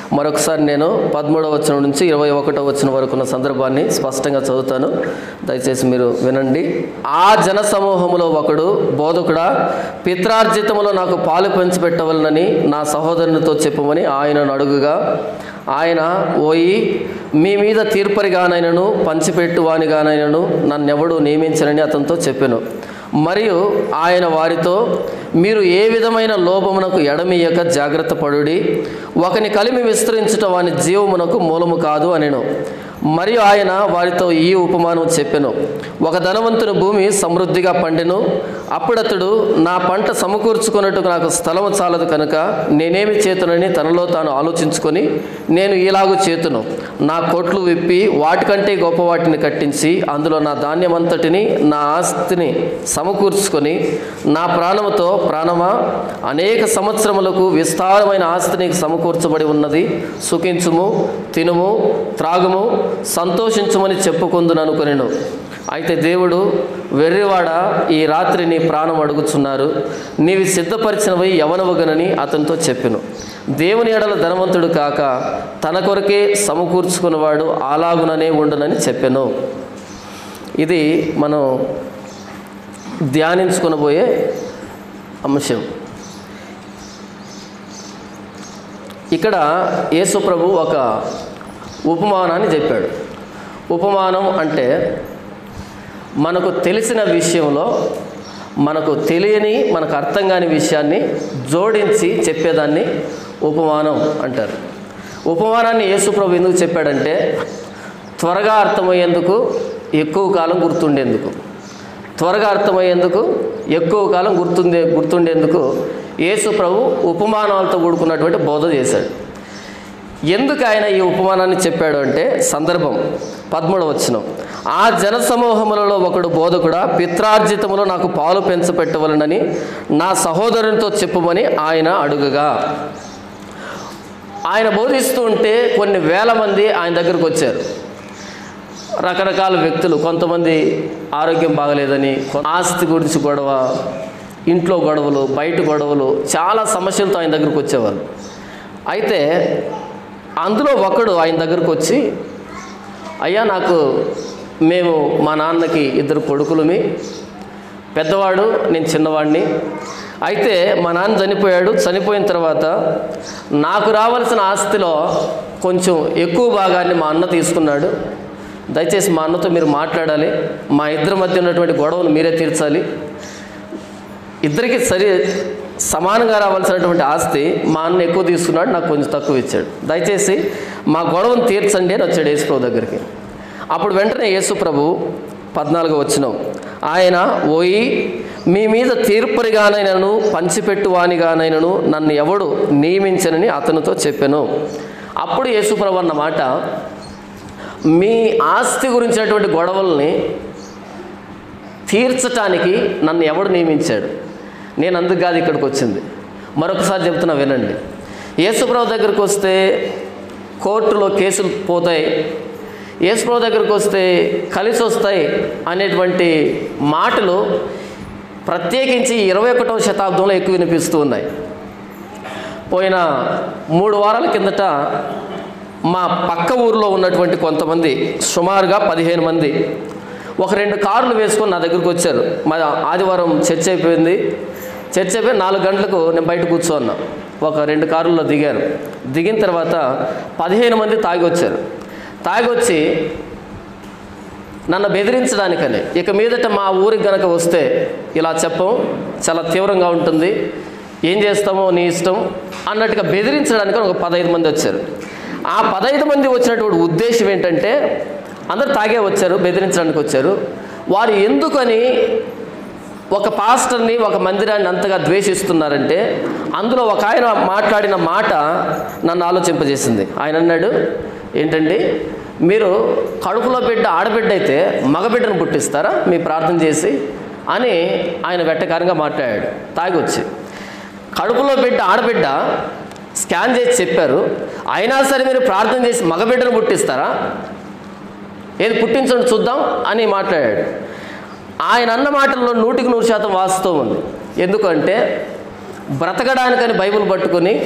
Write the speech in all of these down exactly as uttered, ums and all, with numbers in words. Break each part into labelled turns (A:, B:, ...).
A: మరొకసారి నేను పదమూడవ వచనం నుంచి ఇరవై ఒకటవ వచనం వరకు ఉన్న సందర్భాన్ని స్పష్టంగా చదువుతాను, దయచేసి మీరు వినండి. ఆ జన సమూహములో ఒకడు, బోధకుడా, పిత్రార్జితములో నాకు పాలు పంచిపెట్టవలనని నా సహోదరునితో చెప్పుమని ఆయనను అడుగుగా, ఆయన, ఓయి, మీ మీద తీర్పరిగానైనను పంచిపెట్టువానిగానైనను నన్నెవడు నియమించనని అతనితో చెప్పెను. మరియు ఆయన వారితో, మీరు ఏ విధమైన లోభమునకు ఎడమియ్యక జాగ్రత్త పడుడి, ఒకని కలిమి విస్తరించుట వాని జీవమునకు మూలము కాదు అనెను. మరియు ఆయన వారితో ఈ ఉపమానం చెప్పెను. ఒక ధనవంతుని భూమి సమృద్ధిగా పండెను. అప్పుడతడు, నా పంట సమకూర్చుకున్నట్టుకు నాకు స్థలము చాలదు కనుక నేనేమి చేతునని తనలో తాను ఆలోచించుకొని, నేను ఇలాగూ చేతును, నా కొట్లు విప్పి వాటికంటే గొప్ప వాటిని కట్టించి అందులో నా ధాన్యమంతటిని, నా ఆస్తిని సమకూర్చుకొని, నా ప్రాణముతో, ప్రాణమా, అనేక సంవత్సరములకు విస్తారమైన ఆస్తి నీకు సమకూర్చబడి ఉన్నది, సుఖించుము, తినుము, త్రాగుము, సంతోషించుమని చెప్పుకుందును అనుకొనెను. అయితే దేవుడు, వెర్రివాడ, ఈ రాత్రి నీ ప్రాణం అడుగుచున్నారు, నీవి సిద్ధపరిచినవి యవనవగనని అతనితో చెప్పెను. దేవుని ఎడల ధనవంతుడు కాక తన కొరకే సమకూర్చుకున్నవాడు అలాగుననే ఉండునని చెప్పెను. ఇది మనం ధ్యానించుకొనబోయే అంశం. ఇక్కడ యేసు ప్రభు ఒక ఉపమానాన్ని చెప్పాడు. ఉపమానం అంటే మనకు తెలిసిన విషయంలో మనకు తెలియని, మనకు అర్థం కాని విషయాన్ని జోడించి చెప్పేదాన్ని ఉపమానం అంటారు. ఉపమానాన్ని యేసు ప్రభు ఎందుకు చెప్పాడంటే, త్వరగా అర్థమయ్యేందుకు, ఎక్కువ కాలం గుర్తుండేందుకు. త్వరగా అర్థమయ్యేందుకు, ఎక్కువ కాలం గుర్తుండే గుర్తుండేందుకు యేసు ప్రభు ఉపమానాలతో కూడుకున్నటువంటి బోధ చేశాడు. ఎందుకు ఆయన ఈ ఉపమానాన్ని చెప్పాడు అంటే, సందర్భం పదమూడవ వచనం. ఆ జన సమూహములలో ఒకడు, బోధకుడా, పిత్రార్జితములో నాకు పాలు పెంచపెట్టవలనని నా సహోదరునితో చెప్పుమని ఆయన అడుగగా, ఆయన బోధిస్తూ ఉంటే కొన్ని వేల మంది ఆయన దగ్గరకు వచ్చారు. రకరకాల వ్యక్తులు, కొంతమంది ఆరోగ్యం బాగలేదని, ఆస్తి గురించి గొడవ, ఇంట్లో గొడవలు, బయట గొడవలు, చాలా సమస్యలతో ఆయన దగ్గరకు వచ్చేవారు. అయితే అందులో ఒకడు ఆయన దగ్గరకు వచ్చి, అయ్యా, నాకు మేము మా నాన్నకి ఇద్దరు కొడుకులమి, పెద్దవాడు, నేను చిన్నవాడిని. అయితే మా నాన్న చనిపోయాడు. చనిపోయిన తర్వాత నాకు రావాల్సిన ఆస్తిలో కొంచెం ఎక్కువ భాగాన్ని మా అన్న తీసుకున్నాడు. దయచేసి మా అన్నతో మీరు మాట్లాడాలి, మా ఇద్దరి మధ్య ఉన్నటువంటి గొడవను మీరే తీర్చాలి. ఇద్దరికి సరి సమానంగా రావాల్సినటువంటి ఆస్తి మా అన్న ఎక్కువ తీసుకున్నాడు, నాకు కొంచెం తక్కువ ఇచ్చాడు. దయచేసి మా గొడవను తీర్చండి అని వచ్చాడు యేసుప్రభు దగ్గరికి. అప్పుడు వెంటనే యేసుప్రభు పద్నాలుగో వచనం, ఆయన, ఓయి, మీ మీద తీర్పరిగానైనను పంచిపెట్టువానిగానైనను నన్ను ఎవడు నియమించనని అతనితో చెప్పాను. అప్పుడు యేసుప్రభు అన్న మాట, మీ ఆస్తి గురించినటువంటి గొడవల్ని తీర్చటానికి నన్ను ఎవడు నియమించాడు? నేను అందుకు కాదు ఇక్కడికి వచ్చింది. మరొకసారి చెప్తున్నా, వినండి. యేసుప్రభు దగ్గరికి వస్తే కోర్టులో కేసులు పోతాయి, యేసుప్రభు దగ్గరికి వస్తే కలిసి వస్తాయి అనేటువంటి మాటలు ప్రత్యేకించి ఇరవై ఒకటవ శతాబ్దంలో ఎక్కువ వినిపిస్తూ ఉన్నాయి. పోయిన మూడు వారాల కిందట మా పక్క ఊరిలో ఉన్నటువంటి కొంతమంది, సుమారుగా పదిహేను మంది, ఒక రెండు కార్లు వేసుకొని నా దగ్గరికి వచ్చారు. మా ఆదివారం చర్చ అయిపోయింది. చర్చ అయిపోయి నాలుగు గంటలకు నేను బయట కూర్చోన్నా. ఒక రెండు కారుల్లో దిగాను. దిగిన తర్వాత పదిహేను మంది తాగి వచ్చారు. తాగి వచ్చి నన్ను బెదిరించడానికని, ఇక మీదట మా ఊరికి గనక వస్తే ఇలా చెప్పం, చాలా తీవ్రంగా ఉంటుంది, ఏం చేస్తామో నీ ఇష్టం అన్నట్టుగా బెదిరించడానికి ఒక పదహైదు మంది వచ్చారు. ఆ పదహైదు మంది వచ్చినటువంటి ఉద్దేశం ఏంటంటే, అందరు తాగే వచ్చారు, బెదిరించడానికి వచ్చారు. వారు ఎందుకని ఒక పాస్టర్ని, ఒక మందిరాన్ని అంతగా ద్వేషిస్తున్నారంటే, అందులో ఒక ఆయన మాట్లాడిన మాట నన్ను ఆలోచింపజేసింది. ఆయన అన్నాడు, ఏంటండి, మీరు కడుపులో బిడ్డ ఆడబిడ్డ అయితే మగబిడ్డను పుట్టిస్తారా మీ ప్రార్థన చేసి అని ఆయన వెట్టకారంగా మాట్లాడాడు తాగి వచ్చి. కడుపులో బిడ్డ ఆడబిడ్డ స్కాన్ చేసి చెప్పారు, అయినా సరే మీరు ప్రార్థన చేసి మగబిడ్డను పుట్టిస్తారా, ఏది పుట్టించండి చూద్దాం అని మాట్లాడాడు. ఆయన అన్న మాటల్లో నూటికి నూరు శాతం వాస్తవం ఉంది. ఎందుకంటే బ్రతకడానికని బైబిల్ పట్టుకొని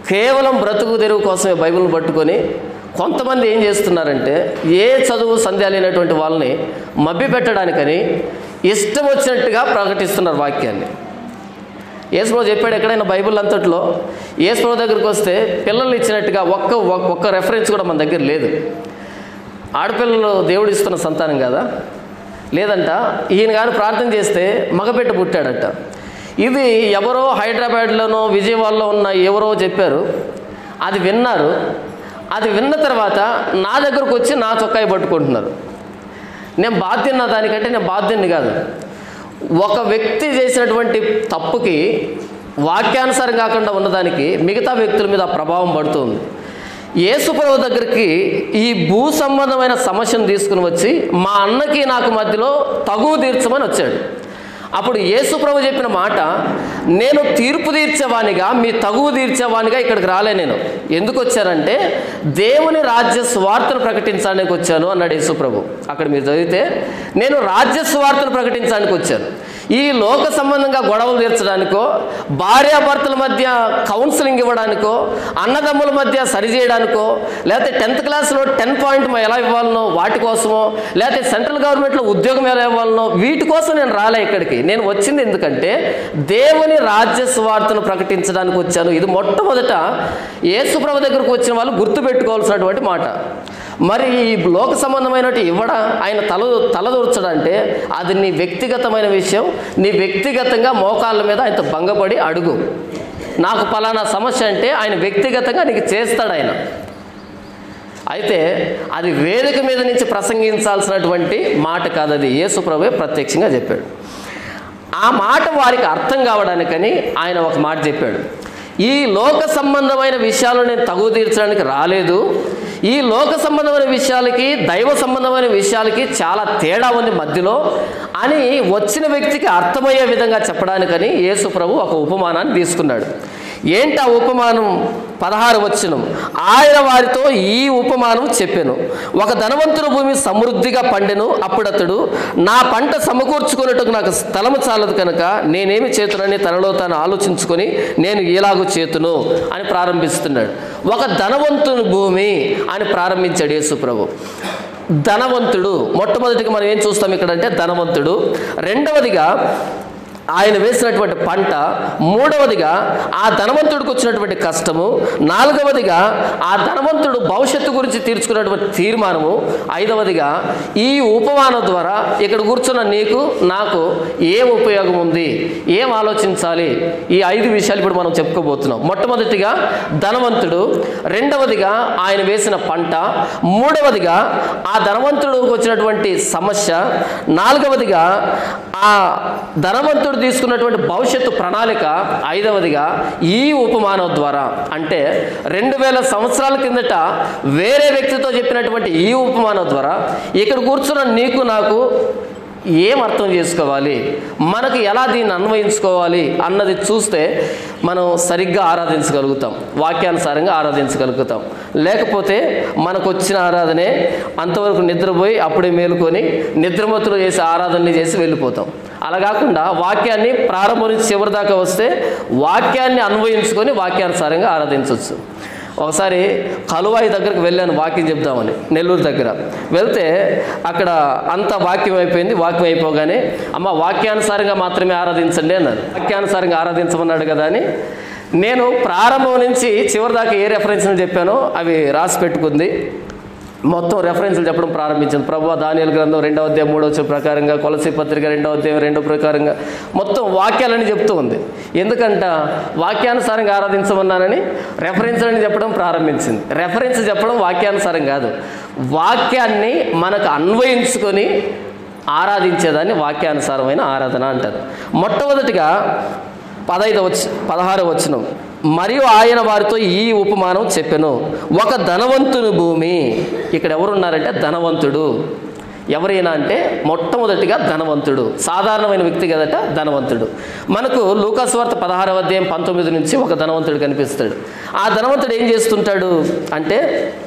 A: కేవలం బ్రతుకు తెరువు కోసమే బైబిల్ని పట్టుకొని కొంతమంది ఏం చేస్తున్నారంటే ఏ చదువు సంధ్య లేనటువంటి వాళ్ళని మభ్యపెట్టడానికని ఇష్టం వచ్చినట్టుగా ప్రకటిస్తున్నారు వాక్యాన్ని. యేసుప్రభు చెప్పాడు ఎక్కడైనా బైబిల్ అంతట్లో యేసుప్రభు దగ్గరికి వస్తే పిల్లలు ఇచ్చినట్టుగా ఒక్క ఒక్క రెఫరెన్స్ కూడా మన దగ్గర లేదు. ఆడపిల్లలు దేవుడు ఇస్తున్న సంతానం కదా, లేదంట ఈయన కానీ ప్రార్థన చేస్తే మగబిడ్డ పుట్టాడట. ఇది ఎవరో హైదరాబాద్లోనో విజయవాడలో ఉన్న ఎవరో చెప్పారు, అది విన్నారు. అది విన్న తర్వాత నా దగ్గరకు వచ్చి నా చొక్కాయి పట్టుకుంటున్నారు. నేను బాధ్యున్న దానికంటే నేను బాధ్యుని కాదు. ఒక వ్యక్తి చేసినటువంటి తప్పుకి వాక్యానుసారం కాకుండా ఉన్నదానికి మిగతా వ్యక్తుల మీద ప్రభావం పడుతుంది. యేసుప్రభు దగ్గరికి ఈ భూ సంబంధమైన సమస్యను తీసుకుని వచ్చి మా అన్నకి నాకు మధ్యలో తగువు తీర్చమని వచ్చాడు. అప్పుడు యేసుప్రభు చెప్పిన మాట, నేను తీర్పు తీర్చేవానిగా మీ తగువు తీర్చేవానిగా ఇక్కడికి రాలే. నేను ఎందుకు వచ్చానంటే దేవుని రాజ్య స్వార్థను ప్రకటించడానికి వచ్చాను అన్నాడు యేసుప్రభు. అక్కడ మీరు చదివితే నేను రాజ్య స్వార్థను ప్రకటించడానికి వచ్చాను. ఈ లోక సంబంధంగా గొడవలు తీర్చడానికో, భార్యాభర్తల మధ్య కౌన్సిలింగ్ ఇవ్వడానికో, అన్నదమ్ముల మధ్య సరిచేయడానికో, లేకపోతే టెన్త్ క్లాస్లో టెన్ పాయింట్ ఎలా ఇవ్వాలనో వాటి కోసమో, లేకపోతే సెంట్రల్ గవర్నమెంట్లో ఉద్యోగం ఎలా ఇవ్వాలనో వీటి కోసం నేను రాలే ఇక్కడికి. నేను వచ్చింది ఎందుకంటే దేవుని రాజ్య స్వార్థను ప్రకటించడానికి వచ్చాను. ఇది మొట్టమొదట యేసుప్రభు దగ్గరకు వచ్చిన వాళ్ళు గుర్తుపెట్టుకోవాల్సినటువంటి మాట. మరి ఈ లోక సంబంధమైనటువంటి ఇవ్వడా ఆయన తల తలదూర్చడంటే అది నీ వ్యక్తిగతమైన విషయం. నీ వ్యక్తిగతంగా మోకాళ్ళ మీద ఆయనతో భంగపడి అడుగు, నాకు పలానా సమస్య అంటే ఆయన వ్యక్తిగతంగా నీకు చేస్తాడు ఆయన. అయితే అది వేదిక మీద నుంచి ప్రసంగించాల్సినటువంటి మాట కాదు, అది యేసుప్రభువే ప్రత్యక్షంగా చెప్పాడు. ఆ మాట వారికి అర్థం కావడానికని ఆయన ఒక మాట చెప్పాడు. ఈ లోక సంబంధమైన విషయాలు నేను తగువ తీర్చడానికి రాలేదు. ఈ లోక సంబంధమైన విషయాలకి దైవ సంబంధమైన విషయాలకి చాలా తేడా ఉంది మధ్యలో అని వచ్చిన వ్యక్తికి అర్థమయ్యే విధంగా చెప్పడానికని యేసు ప్రభు ఒక ఉపమానాన్ని తీసుకున్నాడు. ఏంటి ఆ ఉపమానం? పదహారు వచనం, ఆయన వారితో ఈ ఉపమానం చెప్పెను. ఒక ధనవంతుడు భూమి సమృద్ధిగా పండెను. అప్పుడతడు నా పంట సమకూర్చుకున్నట్టుకు నాకు స్థలము చాలదు కనుక నేనేమి చేతునని తనలో తాను ఆలోచించుకొని నేను ఇలాగూ చేతును అని ప్రారంభిస్తున్నాడు. ఒక ధనవంతుని భూమి అని ప్రారంభించాడు యేసు ప్రభు. ధనవంతుడు మొట్టమొదటిగా మనం ఏం చూస్తాం ఇక్కడ అంటే ధనవంతుడు, రెండవదిగా ఆయన వేసినటువంటి పంట, మూడవదిగా ఆ ధనవంతుడికి వచ్చినటువంటి కష్టము, నాలుగవదిగా ఆ ధనవంతుడు భవిష్యత్తు గురించి తీర్చుకున్నటువంటి తీర్మానము, ఐదవదిగా ఈ ఉపమానం ద్వారా ఇక్కడ కూర్చున్న నీకు నాకు ఏం ఉపయోగం ఉంది, ఏం ఆలోచించాలి, ఈ ఐదు విషయాలు ఇప్పుడు మనం చెప్పుకోబోతున్నాం. మొట్టమొదటిగా ధనవంతుడు, రెండవదిగా ఆయన వేసిన పంట, మూడవదిగా ఆ ధనవంతుడికి వచ్చినటువంటి సమస్య, నాలుగవదిగా ఆ ధనవంతుడు తీసుకున్నటువంటి భవిష్యత్తు ప్రణాళిక, ఐదవదిగా ఈ ఉపమానం ద్వారా అంటే రెండు వేల సంవత్సరాల కిందట వేరే వ్యక్తితో చెప్పినటువంటి ఈ ఉపమానం ద్వారా ఇక్కడ కూర్చున్న నీకు నాకు ఏం అర్థం చేసుకోవాలి, మనకు ఎలా దీన్ని అన్వయించుకోవాలి అన్నది చూస్తే మనం సరిగ్గా ఆరాధించగలుగుతాం, వాక్యానుసారంగా ఆరాధించగలుగుతాం. లేకపోతే మనకు వచ్చిన ఆరాధనే అంతవరకు నిద్రపోయి అప్పుడే మేలుకొని నిద్రమత్తులు చేసి ఆరాధనని చేసి వెళ్ళిపోతాం. అలా కాకుండా వాక్యాన్ని ప్రారంభం నుంచి చివరి దాకా వస్తే వాక్యాన్ని అన్వయించుకొని వాక్యానుసారంగా ఆరాధించవచ్చు. ఒకసారి కలువాయి దగ్గరకు వెళ్ళాను వాక్యం చెప్దామని, నెల్లూరు దగ్గర వెళ్తే అక్కడ అంత వాక్యం అయిపోయింది. వాక్యం అయిపోగానే అమ్మ వాక్యానుసారంగా మాత్రమే ఆరాధించండి అన్నారు. వాక్యానుసారంగా ఆరాధించమన్నాడు కదా అని నేను ప్రారంభం నుంచి చివరి దాకా ఏ రెఫరెన్స్ని చెప్పానో అవి రాసి పెట్టుకుంది. మొత్తం రెఫరెన్స్లు చెప్పడం ప్రారంభించింది. ప్రభువా దానియేలు గ్రంథం రెండవ అధ్యాయం మూడవ వచనం ప్రకారంగా, కొలసీ పత్రిక రెండవ అధ్యాయం రెండో ప్రకారంగా మొత్తం వాక్యాలని చెప్తూ ఉంది. ఎందుకంట వాక్యానుసారంగా ఆరాధించమన్నానని రెఫరెన్స్లని చెప్పడం ప్రారంభించింది. రెఫరెన్స్ చెప్పడం వాక్యానుసారం కాదు, వాక్యాన్ని మనకు అన్వయించుకొని ఆరాధించేదాన్ని వాక్యానుసారమైన ఆరాధన అంటారు. మొట్టమొదటిగా పదహైదు వచ్చ పదహారు వచనం, మరియు ఆయన వారితో ఈ ఉపమానం చెప్పెను. ఒక ధనవంతుని భూమి, ఇక్కడ ఎవరున్నారంటే ధనవంతుడు. ఎవరైనా అంటే మొట్టమొదటిగా ధనవంతుడు, సాధారణమైన వ్యక్తి కదట ధనవంతుడు. మనకు లూకాసు వార్త పదహారవ అధ్యాయం పంతొమ్మిది నుంచి ఒక ధనవంతుడు కనిపిస్తాడు. ఆ ధనవంతుడు ఏం చేస్తుంటాడు అంటే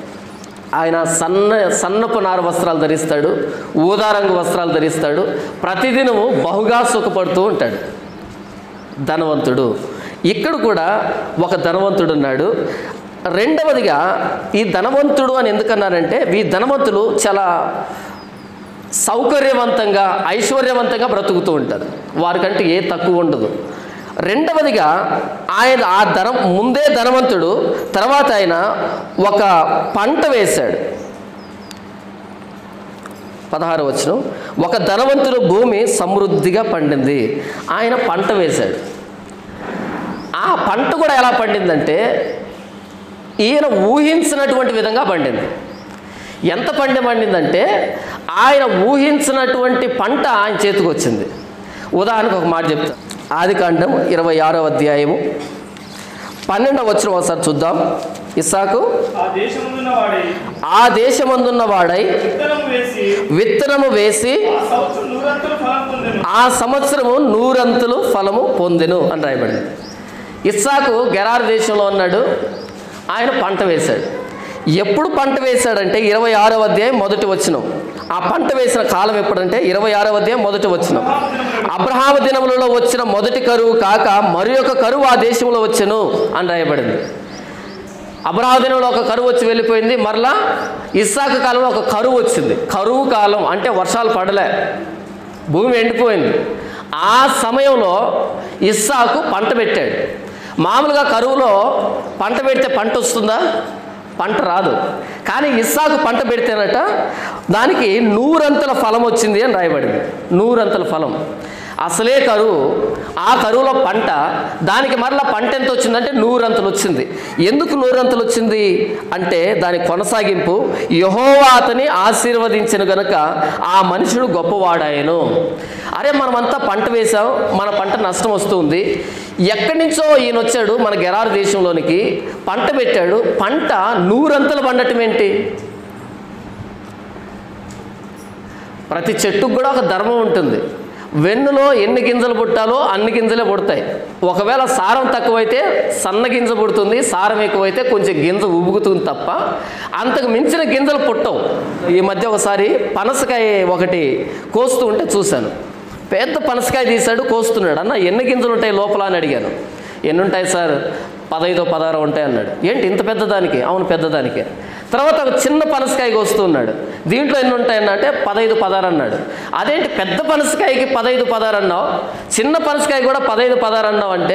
A: ఆయన సన్న సన్నపు నార వస్త్రాలు ధరిస్తాడు, ఊదారంగు వస్త్రాలు ధరిస్తాడు, ప్రతిదినము బహుగా సుఖపడుతూ ఉంటాడు ధనవంతుడు. ఇక్కడ కూడా ఒక ధనవంతుడు ఉన్నాడు. రెండవదిగా ఈ ధనవంతుడు అని ఎందుకన్నారంటే ఈ ధనవంతులు చాలా సౌకర్యవంతంగా ఐశ్వర్యవంతంగా బ్రతుకుతూ ఉంటారు, వారికంటే ఏ తక్కువ ఉండదు. రెండవదిగా ఆయన ఆ ధనం ముందే ధనవంతుడు, తర్వాత ఆయన ఒక పంట వేశాడు. పదహారు వచనం, ఒక ధనవంతుడు భూమి సమృద్ధిగా పండింది. ఆయన పంట వేశాడు. ఆ పంట కూడా ఎలా పండిందంటే ఈయన ఊహించినటువంటి విధంగా పండింది. ఎంత పంట పండిందంటే ఆయన ఊహించినటువంటి పంట ఆయన చేతికి వచ్చింది. ఉదాహరణకు ఒక మాట చెప్తా. ఆదికాండం ఇరవై ఆరో అధ్యాయము పన్నెండవ వచనం ఒకసారి చూద్దాం. ఇస్సాకు ఆ దేశమందున్న వాడై విత్తనము వేసి ఆ సంవత్సరము నూరంతులు ఫలము పొందెను అని రాయబడింది. ఇస్సాకు గెరారు దేశంలో ఉన్నాడు. ఆయన పంట వేశాడు. ఎప్పుడు పంట వేశాడంటే ఇరవై ఆరవ అధ్యాయం మొదటి వచనం. ఆ పంట వేసిన కాలం ఎప్పుడంటే ఇరవై ఆరవ అధ్యాయం మొదటి వచనం. అబ్రహాము దినములలో వచ్చిన మొదటి కరువు కాక మరి ఒక కరువు ఆ దేశంలో వచ్చెను అని రాయబడింది. అబ్రహాము దినంలో ఒక కరువు వచ్చి వెళ్ళిపోయింది. మరలా ఇస్సాకు కాలంలో ఒక కరువు వచ్చింది. కరువు కాలం అంటే వర్షాలు పడలే, భూమి ఎండిపోయింది. ఆ సమయంలో ఇస్సాకు పంట పెట్టాడు. మామూలుగా కరువులో పంట పెడితే పంట వస్తుందా? పంట రాదు. కానీ ఇస్సాకు పంట పెడితేనట దానికి నూరంతల ఫలం వచ్చింది అని రాయబడింది. నూరంతల ఫలం. అసలే కరువు, ఆ కరువులో పంట, దానికి మరలా పంట ఎంత వచ్చిందంటే నూరంతలు వచ్చింది. ఎందుకు నూరంతలు వచ్చింది అంటే దాని కొనసాగింపు, యెహోవా అతని ఆశీర్వదించిన గనుక ఆ మనుషుడు గొప్పవాడాయను. అరే మనమంతా పంట వేసాం, మన పంట నష్టం వస్తుంది. ఎక్కడి నుంచో ఈయన వచ్చాడు మన గెరారు దేశంలోనికి, పంట పెట్టాడు. పంట నూరంతలు పండటం ఏంటి? ప్రతి చెట్టుకు కూడా ఒక ధర్మం ఉంటుంది. వెన్నులో ఎన్ని గింజలు పుట్టాలో అన్ని గింజలే పుడతాయి. ఒకవేళ సారం తక్కువైతే సన్న గింజ పుడుతుంది, సారం ఎక్కువైతే కొంచెం గింజ ఉబుకుతుంది తప్ప అంతకు మించిన గింజలు పుట్టవు. ఈ మధ్య ఒకసారి పనసకాయ ఒకటి కోస్తూ ఉంటే చూశాను. పెద్ద పనసకాయ తీశాడు, కోస్తున్నాడు. అన్న ఎన్ని గింజలు ఉంటాయి లోపల అని అడిగాను. ఎన్ని ఉంటాయి సార్? పదహైదో పదహారో ఉంటాయి అన్నాడు. ఏంటి ఇంత పెద్దదానికి? అవును పెద్దదానికి. తర్వాత ఒక చిన్న పనసకాయ కోస్తూ ఉన్నాడు. దీంట్లో ఎన్ని ఉంటాయన్నా అంటే పదహైదు పదహారు అన్నాడు. అదేంటి పెద్ద పనసకాయకి పదహైదు పదహారు అన్నావు, చిన్న పనసకాయ కూడా పదహైదు పదహారు అన్నావు అంటే